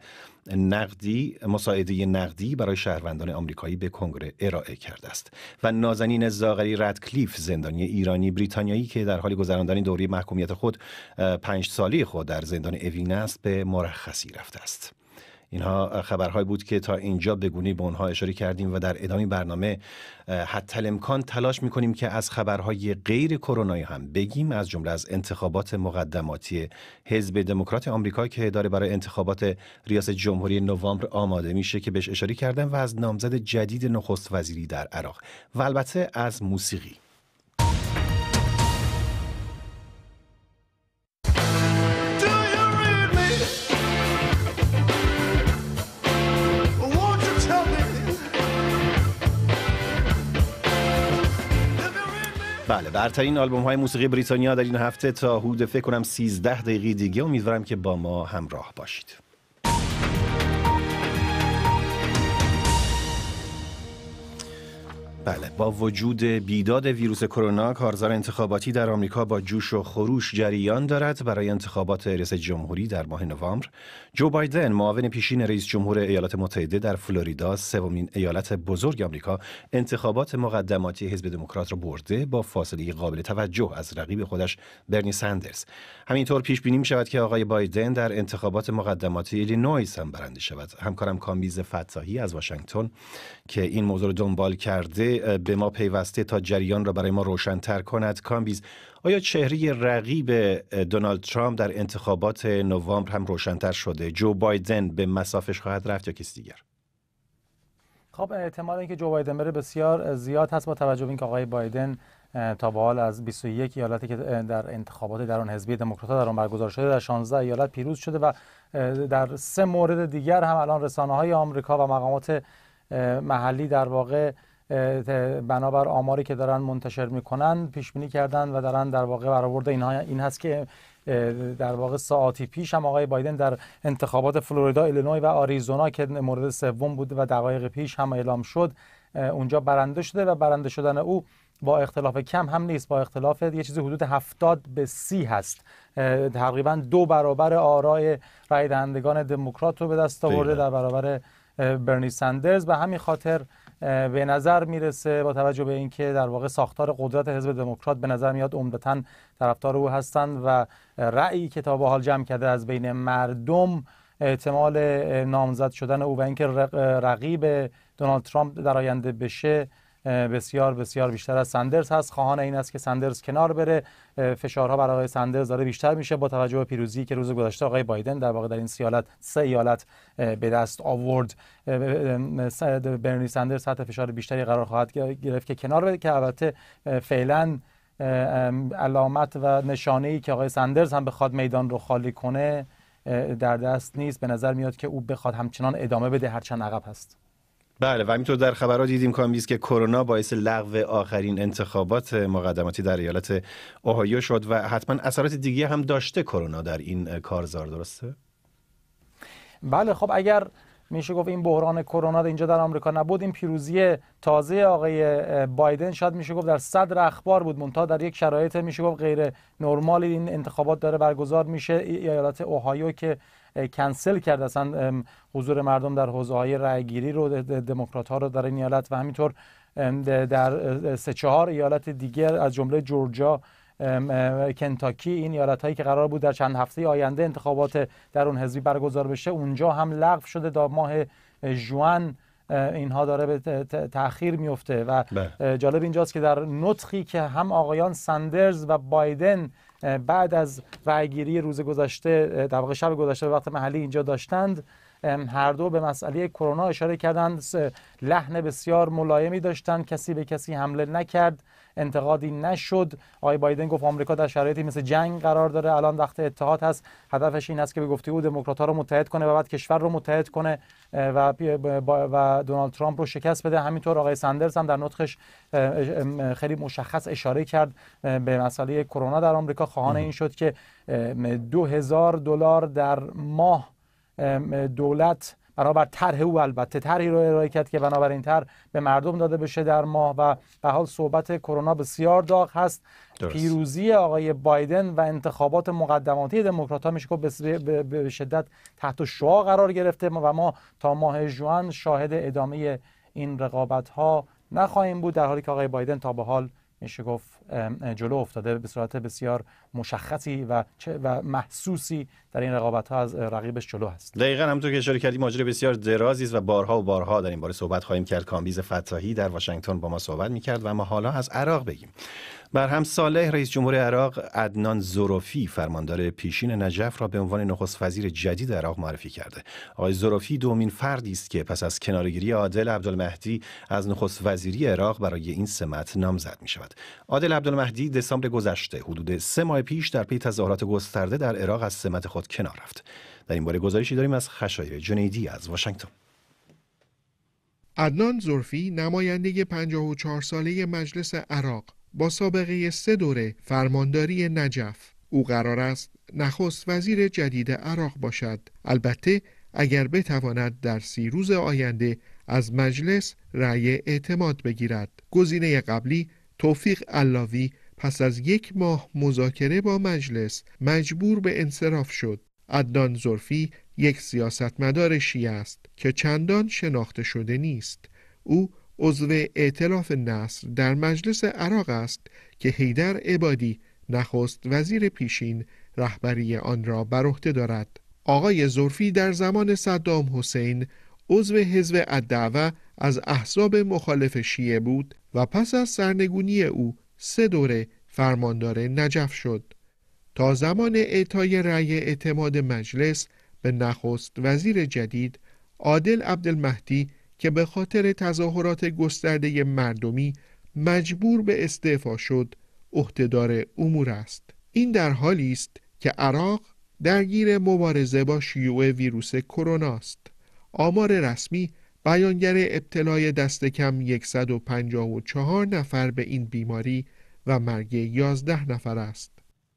نقدی برای شهروندان آمریکایی به کنگره ارائه کرده است و نازنین زاغری رادکلیف زندانی ایرانی بریتانیایی که در حال گذراندن دوره محکومیت خود 5 ساله خود در زندان اوین است به مرخصی رفته است. اینها خبرهایی بود که تا اینجا به گونه‌ای به اونها اشاره کردیم و در ادامه برنامه حتی الامکان تلاش می‌کنیم که از خبرهای غیر کرونایی هم بگیم، از جمله از انتخابات مقدماتی حزب دموکرات آمریکا که داره برای انتخابات ریاست جمهوری نوامبر آماده میشه که بهش اشاره کردم و از نامزد جدید نخست وزیری در عراق و البته از موسیقی. بله، برترین آلبوم های موسیقی بریتانیا در این هفته تا حدود فکر کنم 13 دقیقه دیگه. امیدوارم که با ما همراه باشید. بله، با وجود بیداد ویروس کرونا، کارزار انتخاباتی در آمریکا با جوش و خروش جریان دارد. برای انتخابات ریاست جمهوری در ماه نوامبر، جو بایدن، معاون پیشین رئیس جمهور ایالات متحده در فلوریدا، سومین ایالت بزرگ آمریکا، انتخابات مقدماتی حزب دموکرات را برده با فاصله قابل توجه از رقیب خودش برنی سندرز. همینطور پیش بینی می شود که آقای بایدن در انتخابات مقدماتی ایلینویس هم برنده شود. همکارم کامبیز فتاحی از واشنگتن که این موضوع را دنبال کرده به ما پیوسته تا جریان را برای ما روشن‌تر کند. کامبیز، آیا چهره رقیب دونالد ترامپ در انتخابات نوامبر هم روشن‌تر شده؟ جو بایدن به مصافش خواهد رفت یا کسی دیگر؟ خب احتمال اینکه جو بایدن بره بسیار زیاد هست با توجه به اینکه آقای بایدن تا به حال از 21 ایالتی که در انتخابات درون حزبی دموکرات‌ها در آن برگزار شده در 16 ایالت پیروز شده و در 3 مورد دیگر هم الان رسانه‌های آمریکا و مقامات محلی در واقع بنابر آماری که دارن منتشر میکنن پیش بینی کردن و دارن در واقع برآورد اینها این هست که در واقع ساعاتی پیش هم آقای بایدن در انتخابات فلوریدا، ایلینوی و آریزونا که مورد سوم بود و دقایق پیش هم اعلام شد اونجا برنده شده و برنده شدن او با اختلاف کم هم نیست، با اختلاف یه چیزی حدود 70-30 هست. تقریبا 2 برابر آرای رای دهندگان دموکرات رو به دست آورده در برابر برنی سندرز. به همین خاطر به نظر میرسه با توجه به اینکه در واقع ساختار قدرت حزب دموکرات به نظر میاد عمدتاً طرفدار او هستند و رأیی که تا به حال جمع کرده از بین مردم احتمال نامزد شدن او و اینکه رقیب دونالد ترامپ در آینده بشه بسیار بسیار بیشتر از سندرز هست. خواهان این است که سندرز کنار بره. فشارها بر آقای سندرز داره بیشتر میشه با توجه به پیروزی که روز گذشته آقای بایدن در واقع در این 3 ایالت به دست آورد. برنی سندرز تحت فشار بیشتری قرار خواهد گرفت که کنار بره، که البته فعلا علامت و نشانه‌ای که آقای سندرز هم بخواد میدان رو خالی کنه در دست نیست. به نظر میاد که او بخواد همچنان ادامه بده هرچند عقب هست. بله، و همینطور در خبرها دیدیم کامبیز که کرونا باعث لغو آخرین انتخابات مقدماتی در ایالت اوهایو شد و حتما اثرات دیگه هم داشته کرونا در این کارزار، درسته؟ بله، خب اگر میشه گفت این بحران کرونا اینجا در آمریکا نبود، این پیروزی تازه آقای بایدن شاید میشه گفت در صدر اخبار بود، منتها در یک شرایط میشه گفت غیر نرمال این انتخابات داره برگزار میشه. ایالت اوهایو که کنسل کرد اصلا حضور مردم در حوزه‌های رأیگیری رو، دموکرات‌ها رو در این ایالت و همینطور در 3-4 ایالت دیگر از جمله جورجیا، کنتاکی، این ایالت‌هایی که قرار بود در چند هفته آینده انتخابات درون حزبی برگزار بشه اونجا هم لغو شده. تا ماه ژوئن اینها داره به تأخیر میفته و جالب اینجاست که در نطقی که هم آقایان سندرز و بایدن بعد از رأیگیری روز گذشته در واقع شب گذشته به وقت محلی اینجا داشتند، هر دو به مسئله کرونا اشاره کردند. لحن بسیار ملایمی داشتند، کسی به کسی حمله نکرد، انتقادی نشد. آقای بایدن گفت آمریکا در شرایطی مثل جنگ قرار داره، الان وقت اتحاد هست، هدفش این است که به گفته او دموکرات‌ها رو متحد کنه و بعد کشور رو متحد کنه و دونالد ترامپ رو شکست بده. همینطور آقای سندرز هم در نطقش خیلی مشخص اشاره کرد به مسئله کرونا در آمریکا. خواهان این شد که $2000 در ماه دولت بنابر طرح او البته طرحی رو ارائه کرد که بنابراین طرح به مردم داده بشه در ماه و به حال صحبت کرونا بسیار داغ هست. درست. پیروزی آقای بایدن و انتخابات مقدماتی دموکرات‌ها میشه که به شدت تحت شعاع قرار گرفته و ما تا ماه ژوئن شاهد ادامه این رقابت‌ها نخواهیم بود، در حالی که آقای بایدن تا به حال میشه گفت جلو افتاده به صورت بسیار مشخصی و محسوسی در این رقابت‌ها از رقیبش جلو هست. دقیقاً همونطور که اشاره کردیم ماجرا بسیار درازی است و بارها در این باره صحبت خواهیم کرد. کامبیز فتاحی در واشنگتن با ما صحبت می‌کرد و اما حالا از عراق بگیم. برهم صالح رئیس جمهور عراق عدنان زروفی فرماندار پیشین نجف را به عنوان نخست وزیر جدید عراق معرفی کرده. آقای زروفی دومین فردی است که پس از کناره‌گیری عادل عبدالمهدی از نخست وزیری عراق برای این سمت نامزد می‌شود. عادل عبدالمهدی دسامبر گذشته حدود 3 ماه پیش در پی تظاهرات گسترده در عراق از سمت خود کنار رفت. در این باره گزارشی داریم از خشایار جنیدی از واشنگتن. عدنان زروفی نماینده 54 ساله مجلس عراق با سابقه 3 دوره فرمانداری نجف، او قرار است نخست وزیر جدید عراق باشد. البته اگر بتواند در 30 روز آینده از مجلس رأی اعتماد بگیرد. گزینه قبلی توفیق علاوی پس از 1 ماه مذاکره با مجلس مجبور به انصراف شد. عدنان زروفی یک سیاستمدار شیعه است که چندان شناخته شده نیست. او عضو ائتلاف نصر در مجلس عراق است که حیدر عبادی نخست وزیر پیشین رهبری آن را بر عهده دارد. آقای زروفی در زمان صدام حسین عضو حزب الدعوه از احزاب مخالف شیعه بود و پس از سرنگونی او 3 دوره فرماندار نجف شد تا زمان اعطای رأی اعتماد مجلس به نخست وزیر جدید عادل عبدالمهدی که به خاطر تظاهرات گسترده مردمی مجبور به استعفا شد عهدهدار امور است. این در حالی است که عراق درگیر مبارزه با شیوع ویروس کرونا است. آمار رسمی بیانگر ابتلای دست کم 154 نفر به این بیماری و مرگ 11 نفر است.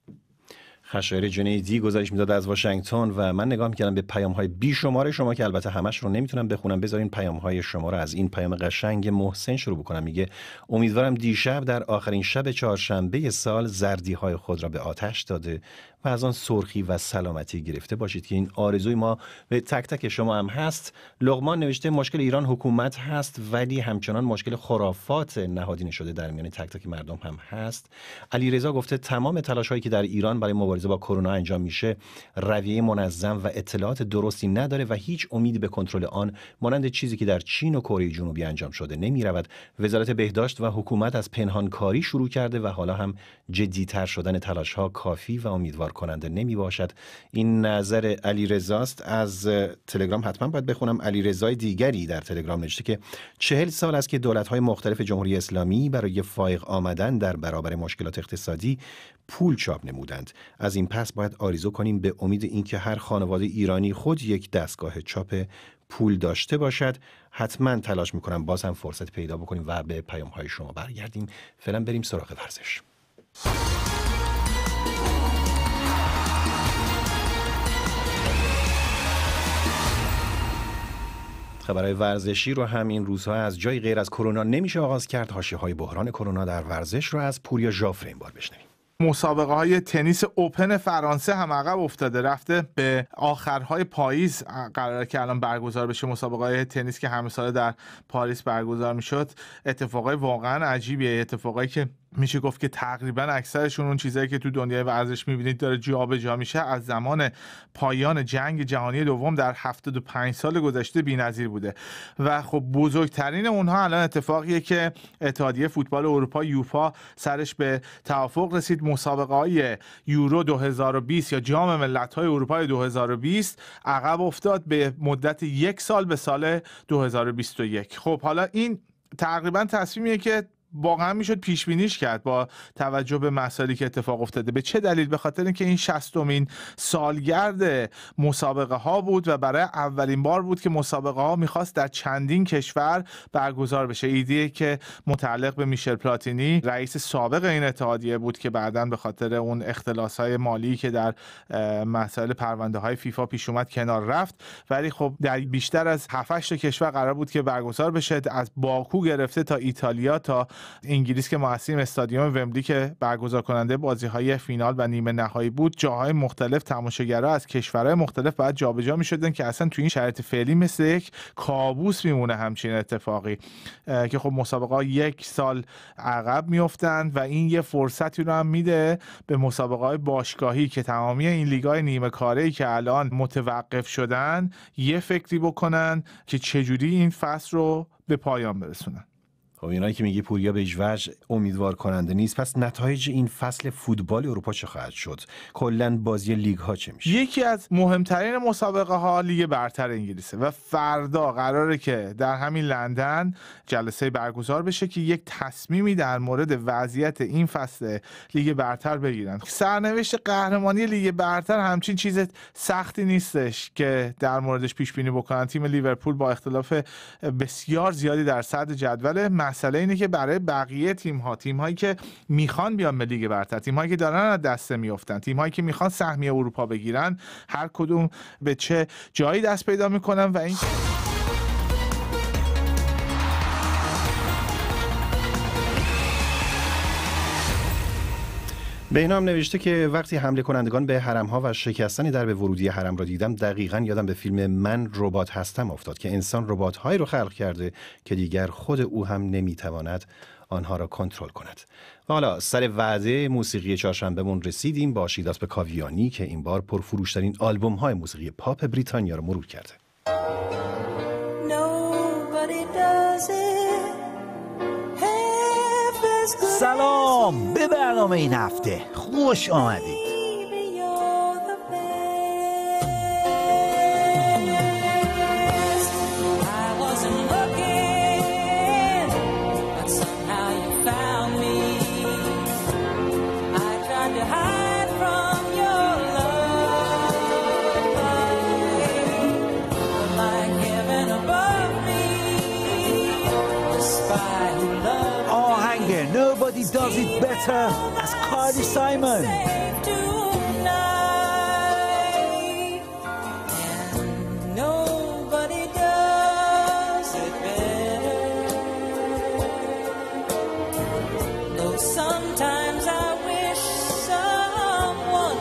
خشایار جنیدی گزارش میداد از واشنگتن و من نگاه میکردم به پیام‌های بیشمار شما که البته همش رو نمیتونم بخونم. بذارین پیام‌های شما رو از این پیام قشنگ محسن شروع بکنم. میگه امیدوارم دیشب در آخرین شب چهارشنبه سال زردی‌های خود را به آتش داده و از آن سرخی و سلامتی گرفته باشید که این آرزوی ما به تک تک شما هم هست. لقمان نوشته مشکل ایران حکومت هست ولی همچنان مشکل خرافات نهادینه شده در میان تک تک مردم هم هست. علیرضا گفته تمام تلاش‌هایی که در ایران برای مبارزه با کرونا انجام میشه رویه منظم و اطلاعات درستی نداره و هیچ امیدی به کنترل آن مانند چیزی که در چین و کره جنوبی انجام شده نمیرود. وزارت بهداشت و حکومت از پنهانکاری شروع کرده و حالا هم جدی‌تر شدن تلاش‌ها کافی و امیدوار کننده نمی باشد. این نظر علیرضا است. از تلگرام حتما باید بخونم. علیرضای دیگری در تلگرام نوشته که 40 سال است که دولت‌های مختلف جمهوری اسلامی برای فائق آمدن در برابر مشکلات اقتصادی پول چاپ نمودند. از این پس باید آرزو کنیم به امید اینکه هر خانواده ایرانی خود یک دستگاه چاپ پول داشته باشد. حتما تلاش می‌کنم باز هم فرصت پیدا بکنیم و به پیام‌های شما برگردیم. فعلا بریم سراغ ورزش. خبرهای ورزشی رو هم این روزها از جای غیر از کرونا نمیشه آغاز کرد. حاشیه‌های بحران کرونا در ورزش رو از پوریا ژافر این بار بشنویم. مسابقه های تنیس اوپن فرانسه هم عقب افتاده، رفته به آخرهای پاییز. قراره که الان برگزار بشه مسابقه های تنیس که همه ساله در پاریس برگزار میشد. اتفاقای واقعا عجیبیه، اتفاقایی که میشه گفت که تقریبا اکثرشون اون چیزایی که تو دنیای ورزش میبینید داره جابجا میشه از زمان پایان جنگ جهانی دوم در 75 سال گذشته بی‌نظیر بوده و خب بزرگترین اونها الان اتفاقیه که اتحادیه فوتبال اروپا یوفا سرش به توافق رسید. مسابقه های یورو 2020 یا جام ملت‌های اروپا 2020 عقب افتاد به مدت 1 سال به سال 2021. خب حالا این تقریبا تصمیمیه که واقعا میشد پیش بینیش کرد با توجه به مسائلی که اتفاق افتاده. به چه دلیل؟ به خاطر اینکه این 60مین سالگرد مسابقه ها بود و برای اولین بار بود که مسابقه ها میخواست در چندین کشور برگزار بشه. ایده که متعلق به میشل پلاتینی، رئیس سابق این اتحادیه بود که بعداً به خاطر اون اختلاس‌های مالی که در مسائل پرونده‌های فیفا پیش اومد کنار رفت. ولی خب در بیشتر از 7-8 کشور قرار بود که برگزار بشه، از باکو گرفته تا ایتالیا تا انگلیس که ما هستیم، استادیوم ومبلی که برگزار کننده بازی‌های فینال و نیمه نهایی بود. جاهای مختلف تماشاگرها از کشورهای مختلف بعد جابجا می‌شدن که اصلا تو این شرایط فعلی مثل یک کابوس میمونه همچین اتفاقی که خب مسابقه‌ها 1 سال عقب میافتند و این یه فرصتی رو هم میده به مسابقه‌های باشگاهی که تمامی این لیگ‌های نیمه کاره‌ای که الان متوقف شدن یه فکری بکنن که چجوری این فصل رو به پایان برسونن. خب اینایی که میگی پوریا به هیچ وجه امیدوار کننده نیست. پس نتایج این فصل فوتبال اروپا چه خواهد شد؟ کلا بازی لیگ ها چه میشه؟ یکی از مهمترین مسابقه ها لیگ برتر انگلیسه و فردا قراره که در همین لندن جلسه برگزار بشه که یک تصمیمی در مورد وضعیت این فصل لیگ برتر بگیرن. سرنوشت قهرمانی لیگ برتر همچین چیز سختی نیستش که در موردش پیش بینی بکنن. تیم لیورپول با اختلاف بسیار زیادی در صدر جدول. مسئله اینه که برای بقیه تیم‌هایی که میخوان بیان به لیگ برتر، تیم‌هایی که دارن از دسته میافتن، تیم‌هایی که میخوان سهمیه اروپا بگیرن، هر کدوم به چه جایی دست پیدا میکنن و این بهنام نوشته که وقتی حمله کنندگان به حرم‌ها و شکستن درب ورودی حرم را دیدم، دقیقاً یادم به فیلم من ربات هستم افتاد که انسان ربات‌هایی رو خلق کرده که دیگر خود او هم نمیتواند آنها را کنترل کند. و حالا سر وعده موسیقی چهارشنبهمون رسیدیم با شیداس کاویانی که این بار پرفروشترین آلبوم‌های موسیقی پاپ بریتانیا را مرور کرده. سلام به برنامه این هفته، خوش آمدید. Nobody does it better as Carly Simon. Nobody does it better. Though sometimes I wish someone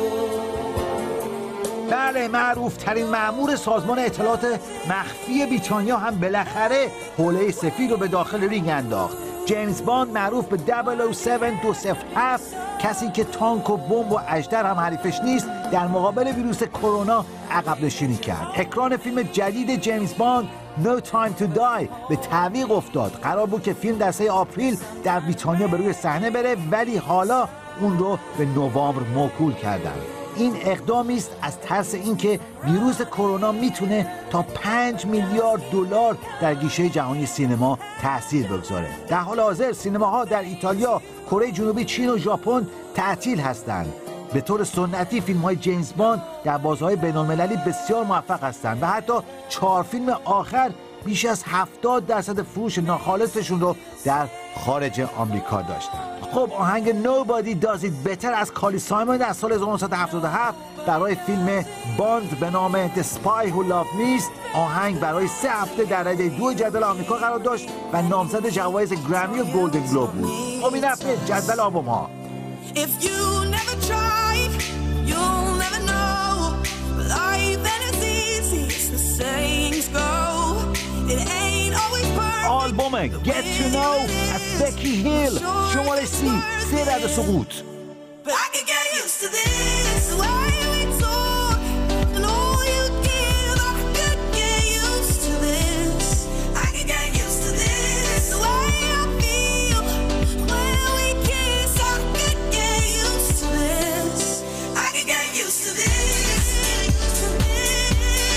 could. بله، معروف ترین مأمور سازمان اطلاعات مخفی بریتانیا هم بالاخره حوله سفید رو به داخل رینگ انداخت. جیمز باند معروف به 007 کسی که تانک و بمب و اژدر هم حریفش نیست در مقابل ویروس کرونا عقب نشینی کرد. اکران فیلم جدید جیمز باند No Time to Die به تعویق افتاد. قرار بود که فیلم در 3 آپریل در بریتانیا به روی صحنه بره، ولی حالا اون رو به نوامبر موکول کردن. این اقدامی است از ترس اینکه ویروس کرونا میتونه تا 5 میلیارد دلار در گیشه جهانی سینما تاثیر بگذاره. در حال حاضر سینماها در ایتالیا، کره جنوبی، چین و ژاپن تعطیل هستند. به طور سنتی فیلم‌های جیمز باند در بازارهای بین‌المللی بسیار موفق هستند و حتی 4 فیلم آخر بیش از 70% فروش ناخالصشون رو در خارج آمریکا داشتن. خب آهنگ Nobody Does It Better از کالی سایمون در سال 1977 برای فیلم باند به نام The Spy Who Loved Me است. آهنگ برای 3 هفته در رده 2 جدول آمریکا قرار داشت و نامزد جوایز گرمی و گلدن گلوب بود. خب این هفته جدول آلبوم ها. If you never try, you'll never know. Life that is easy, the sayings go. It ain't always perfect. آلبوم Get to Know از بکی هیل شماره 3 رد سقوط. But I could get used to this way we talk and all you give. I could get used to this. I could get used to this way I feel when we kiss. I could get used to this. I could get used to this.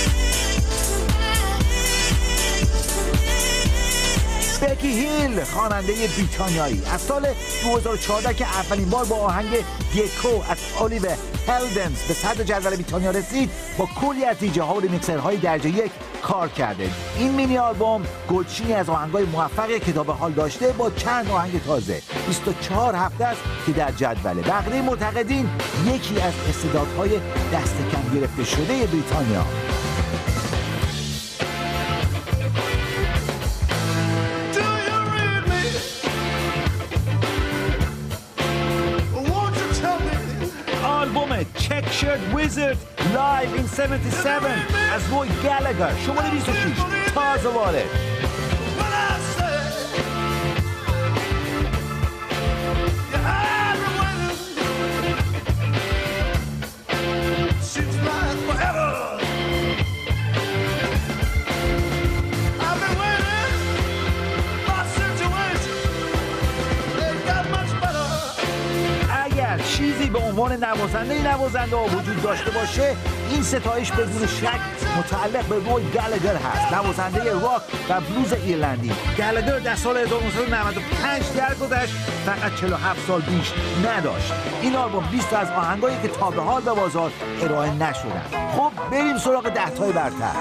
بکی هیل خواننده نوازنده بریتانیایی از سال 2014 که اولین بار با آهنگ گیکو از الیور هلدنز به صدر جدول بریتانیا رسید، با کلی از دیجی‌ها و ریمیکسرهای درجه یک کار کرده. این مینی آلبوم گلچینی از آهنگای موفقی که تا به حال داشته با چند آهنگ تازه. 24 هفته است که در جدول. بقیه معتقدین یکی از استعدادهای دست کم گرفته شده بریتانیا. Check Shirt Wizard Live in 77 از روی گلگر شماره 26 تازه وارد. چیزی به عنوان نوازنده وجود داشته باشه، این ستایش بدون شک متعلق به روی گلگر هست، نوازنده راک و بلوز ایرلندی. گلگر در سال 1995 درگذشت، فقط 47 سال بیش نداشت. این آلبوم 20 از آهنگایی که تا به حال به بازار ارائه نشدن. خب بریم سراغ 10 تای برتر.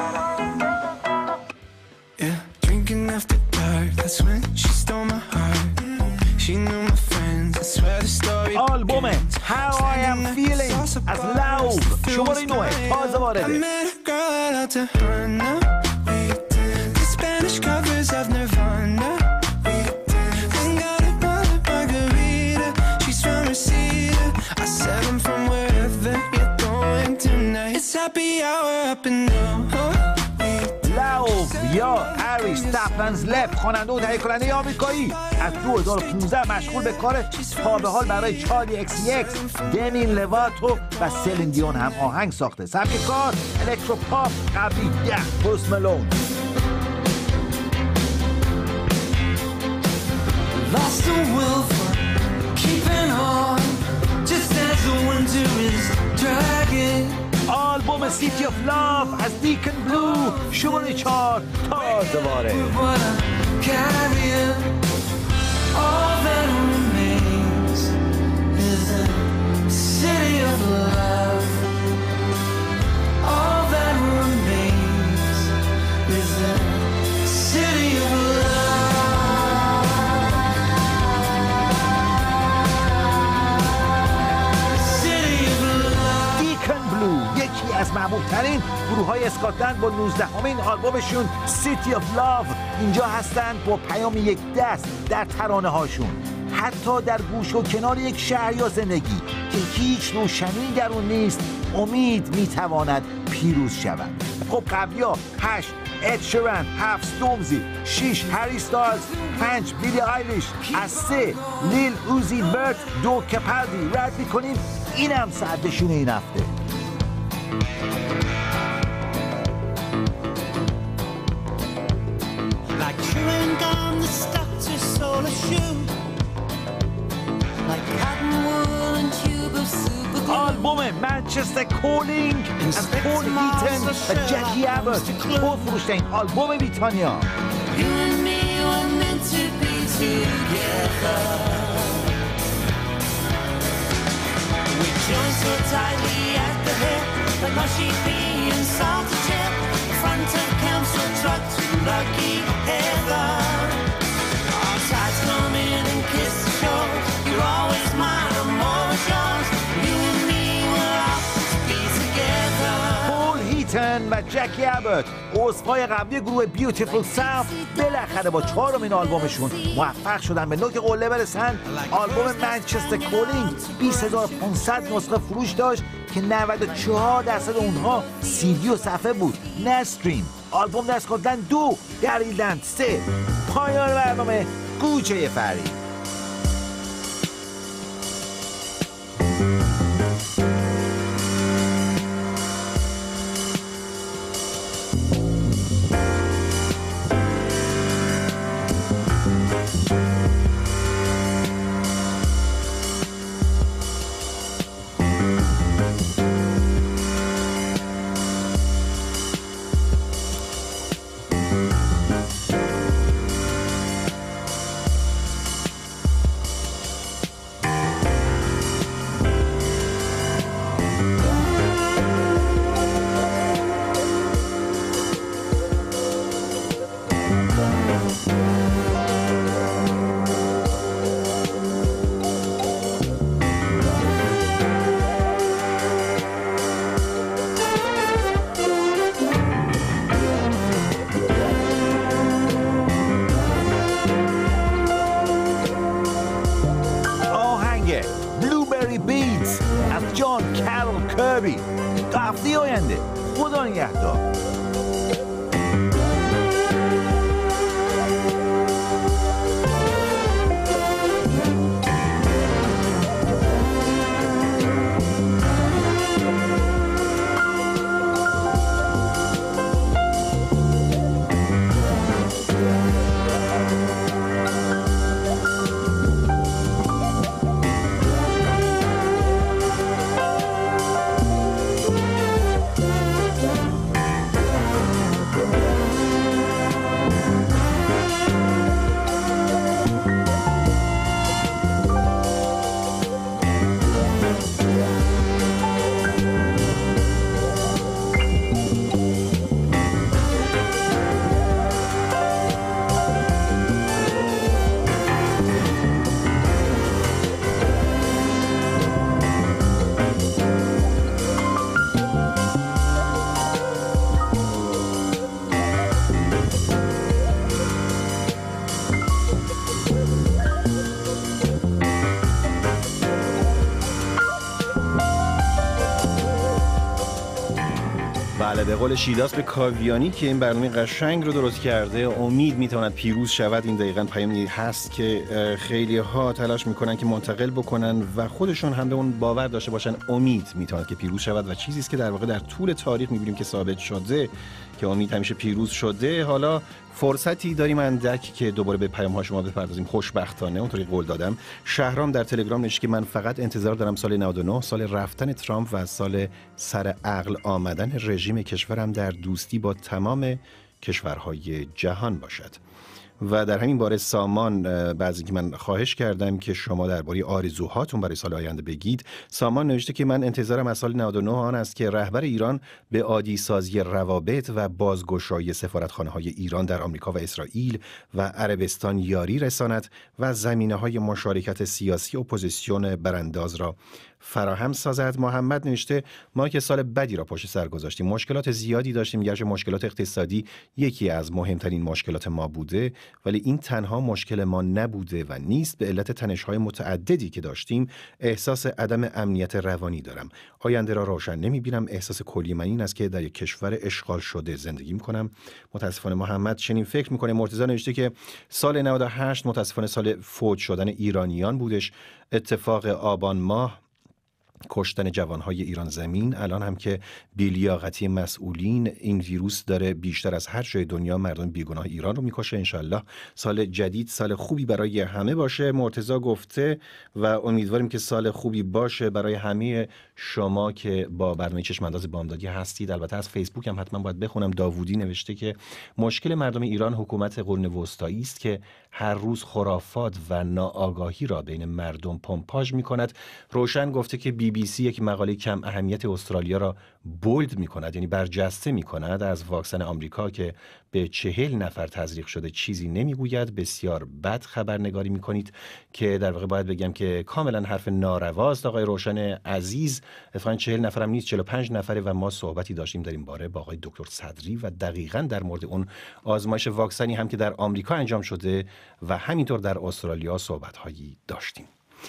آلبوم How I Am Feeling از لاو شماره 9 تازه وارده. یا اریس تپلنز لف، خواننده و تهیه کننده آمریکایی، از 2015 مشغول به کار تا به حال برای چارلی اکس ایکس، دمی لواتو و سلین دیون هم آهنگ ساخته. سبک کار الکترو پاپ قوی پست ملون. Lost the will for keeping on, just as the winter is dragging. آلبوم City of Love از دیکن بلو شماره 4 تازه وارد. All that remains is a city of love. All that remains is a city of love. City of love. دیکن بلو یکی از محبوب‌ترین گروه‌های اسکاتلند با 19مین آلبومشون City of Love اینجا هستن با پیام یک دست در ترانه‌هاشون. حتی در گوش و کنار یک شهر یا زندگی که هیچ روشنی در اون نیست، امید میتواند پیروز شود. خب قبلیا 8 اد شیران، 7 ستورمزی، 6 هری ستایلز، 5 بیلی آیلیش، از 3 لیل اوزی ورت، 2 کپلدی رد میکنیم. اینم صدرشون این هفته. آلبوم منچستر کولینگ از پول هیتن و جکی ابرت، پرفروش‌ترین آلبوم بریتانیا. و جکی ابرت، عضوهای قبلی گروه بیوتیفول ساوند، بالاخره با 4مین آلبومشون موفق شدن به نوک قله برسن. آلبوم منچستر کولینگ 20500 نسخه فروش داشت که 94% اونها CD و صفحه بود، نه استریم. آلبوم در اسکاتلند 2، در ایرلند 3. پایان برنامه گوچه فرید. سوری. تا هفته آینده خدا نگهدار. بله، به قول شیداس به کاویانی که این برنامه قشنگ رو درست کرده، امید میتواند پیروز شود. این دقیقاً پیامی هست که خیلی ها تلاش میکنن که منتقل بکنن و خودشون هم به اون باور داشته باشن امید میتواند که پیروز شود و چیزی است که در واقع در طول تاریخ میبینیم که ثابت شده که امید همیشه پیروز شده. حالا فرصتی داریم اندک که دوباره به پیام‌ها شما بپردازیم. خوشبختانه اونطوری قول دادم. شهرام در تلگرام نوشت که من فقط انتظار دارم سال 99، سال رفتن ترامپ و سال سر عقل آمدن رژیم کشورم در دوستی با تمام کشورهای جهان باشد. و در همین باره سامان، بعضی که من خواهش کردم که شما درباره آرزوهاتون برای سال آینده بگید، سامان نوشته که من انتظارم از سال 99 آن است که رهبر ایران به عادی سازی روابط و بازگشایی سفارتخانه‌های ایران در آمریکا و اسرائیل و عربستان یاری رساند و زمینه‌های مشارکت سیاسی اپوزیسیون برانداز را فراهم سازد. محمد نوشته ما که سال بدی را پشت سر گذاشتیم، مشکلات زیادی داشتیم، گرچه مشکلات اقتصادی یکی از مهمترین مشکلات ما بوده، ولی این تنها مشکل ما نبوده و نیست. به علت تنش‌های متعددی که داشتیم احساس عدم امنیت روانی دارم. آینده را روشن نمی‌بینم. احساس کلی من این است که در یک کشور اشغال شده زندگی می‌کنم. متاسفانه محمد چنین فکر می‌کنه. مرتضی نوشته که سال 98 متاسفانه سال فوت شدن ایرانیان بودش. اتفاق آبان ماه کشتن جوانهای ایران زمین. الان هم که بی‌لیاقتی مسئولین، این ویروس داره بیشتر از هر جای دنیا مردم بیگناه ایران رو میکشه. انشالله سال جدید سال خوبی برای همه باشه. مرتضی گفته و امیدواریم که سال خوبی باشه برای همه شما که با برنامه چشمانداز بامدادی هستید. البته از فیسبوک هم حتما باید بخونم. داوودی نوشته که مشکل مردم ایران حکومت قرون وسطایی است که هر روز خرافات و ناآگاهی را بین مردم پمپاژ میکند. روشن گفته که BBC یک مقاله کم اهمیت استرالیا را بولد میکند، یعنی برجسته میکند. از واکسن آمریکا که به 40 نفر تزریق شده چیزی نمیگوید. بسیار بد خبرنگاری میکنید که در واقع باید بگم که کاملا حرف نارواست. آقای روشن عزیز، اتفاقا 40 نفر هم نیست، 45 نفره و ما صحبتی داشتیم در این باره با آقای دکتر صدری و دقیقاً در مورد اون آزمایش واکسنی هم که در آمریکا انجام شده و همینطور در استرالیا صحبت‌هایی داشتیم.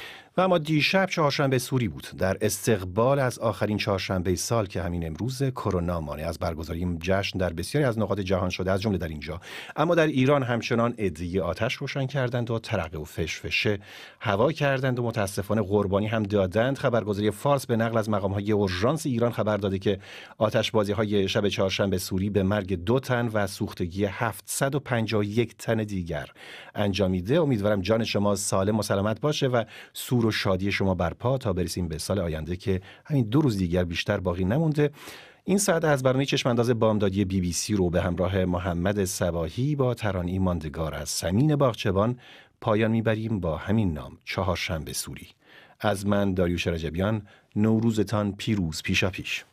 و اما دیشب چهارشنبه سوری بود، در استقبال از آخرین چهارشنبه سال که همین امروز کرونا مانع از برگزاری جشن در بسیاری از نقاط جهان شده، از جمله در اینجا. اما در ایران همچنان عده‌ای آتش روشن کردند و ترقه و فشفشه هوا کردند و متاسفانه قربانی هم دادند. خبرگزاری فارس به نقل از مقام‌های اورژانس ایران خبر داده که آتش‌بازی‌های شب چهارشنبه سوری به مرگ 2 تن و سوختگی 751 تن دیگر انجامیده. امیدوارم جان شما سالم و سلامت باشه و سور و شادی شما برپا تا برسیم به سال آینده که همین 2 روز دیگر بیشتر باقی نمونده. این ساعت از برنامه چشمانداز بامدادی BBC رو به همراه محمد صباحی با ترانه‌ای ماندگار از سمین باغچبان پایان میبریم با همین نام، چهارشنبه سوری. از من داریوش رجبیان، نوروزتان پیروز پیشا پیش.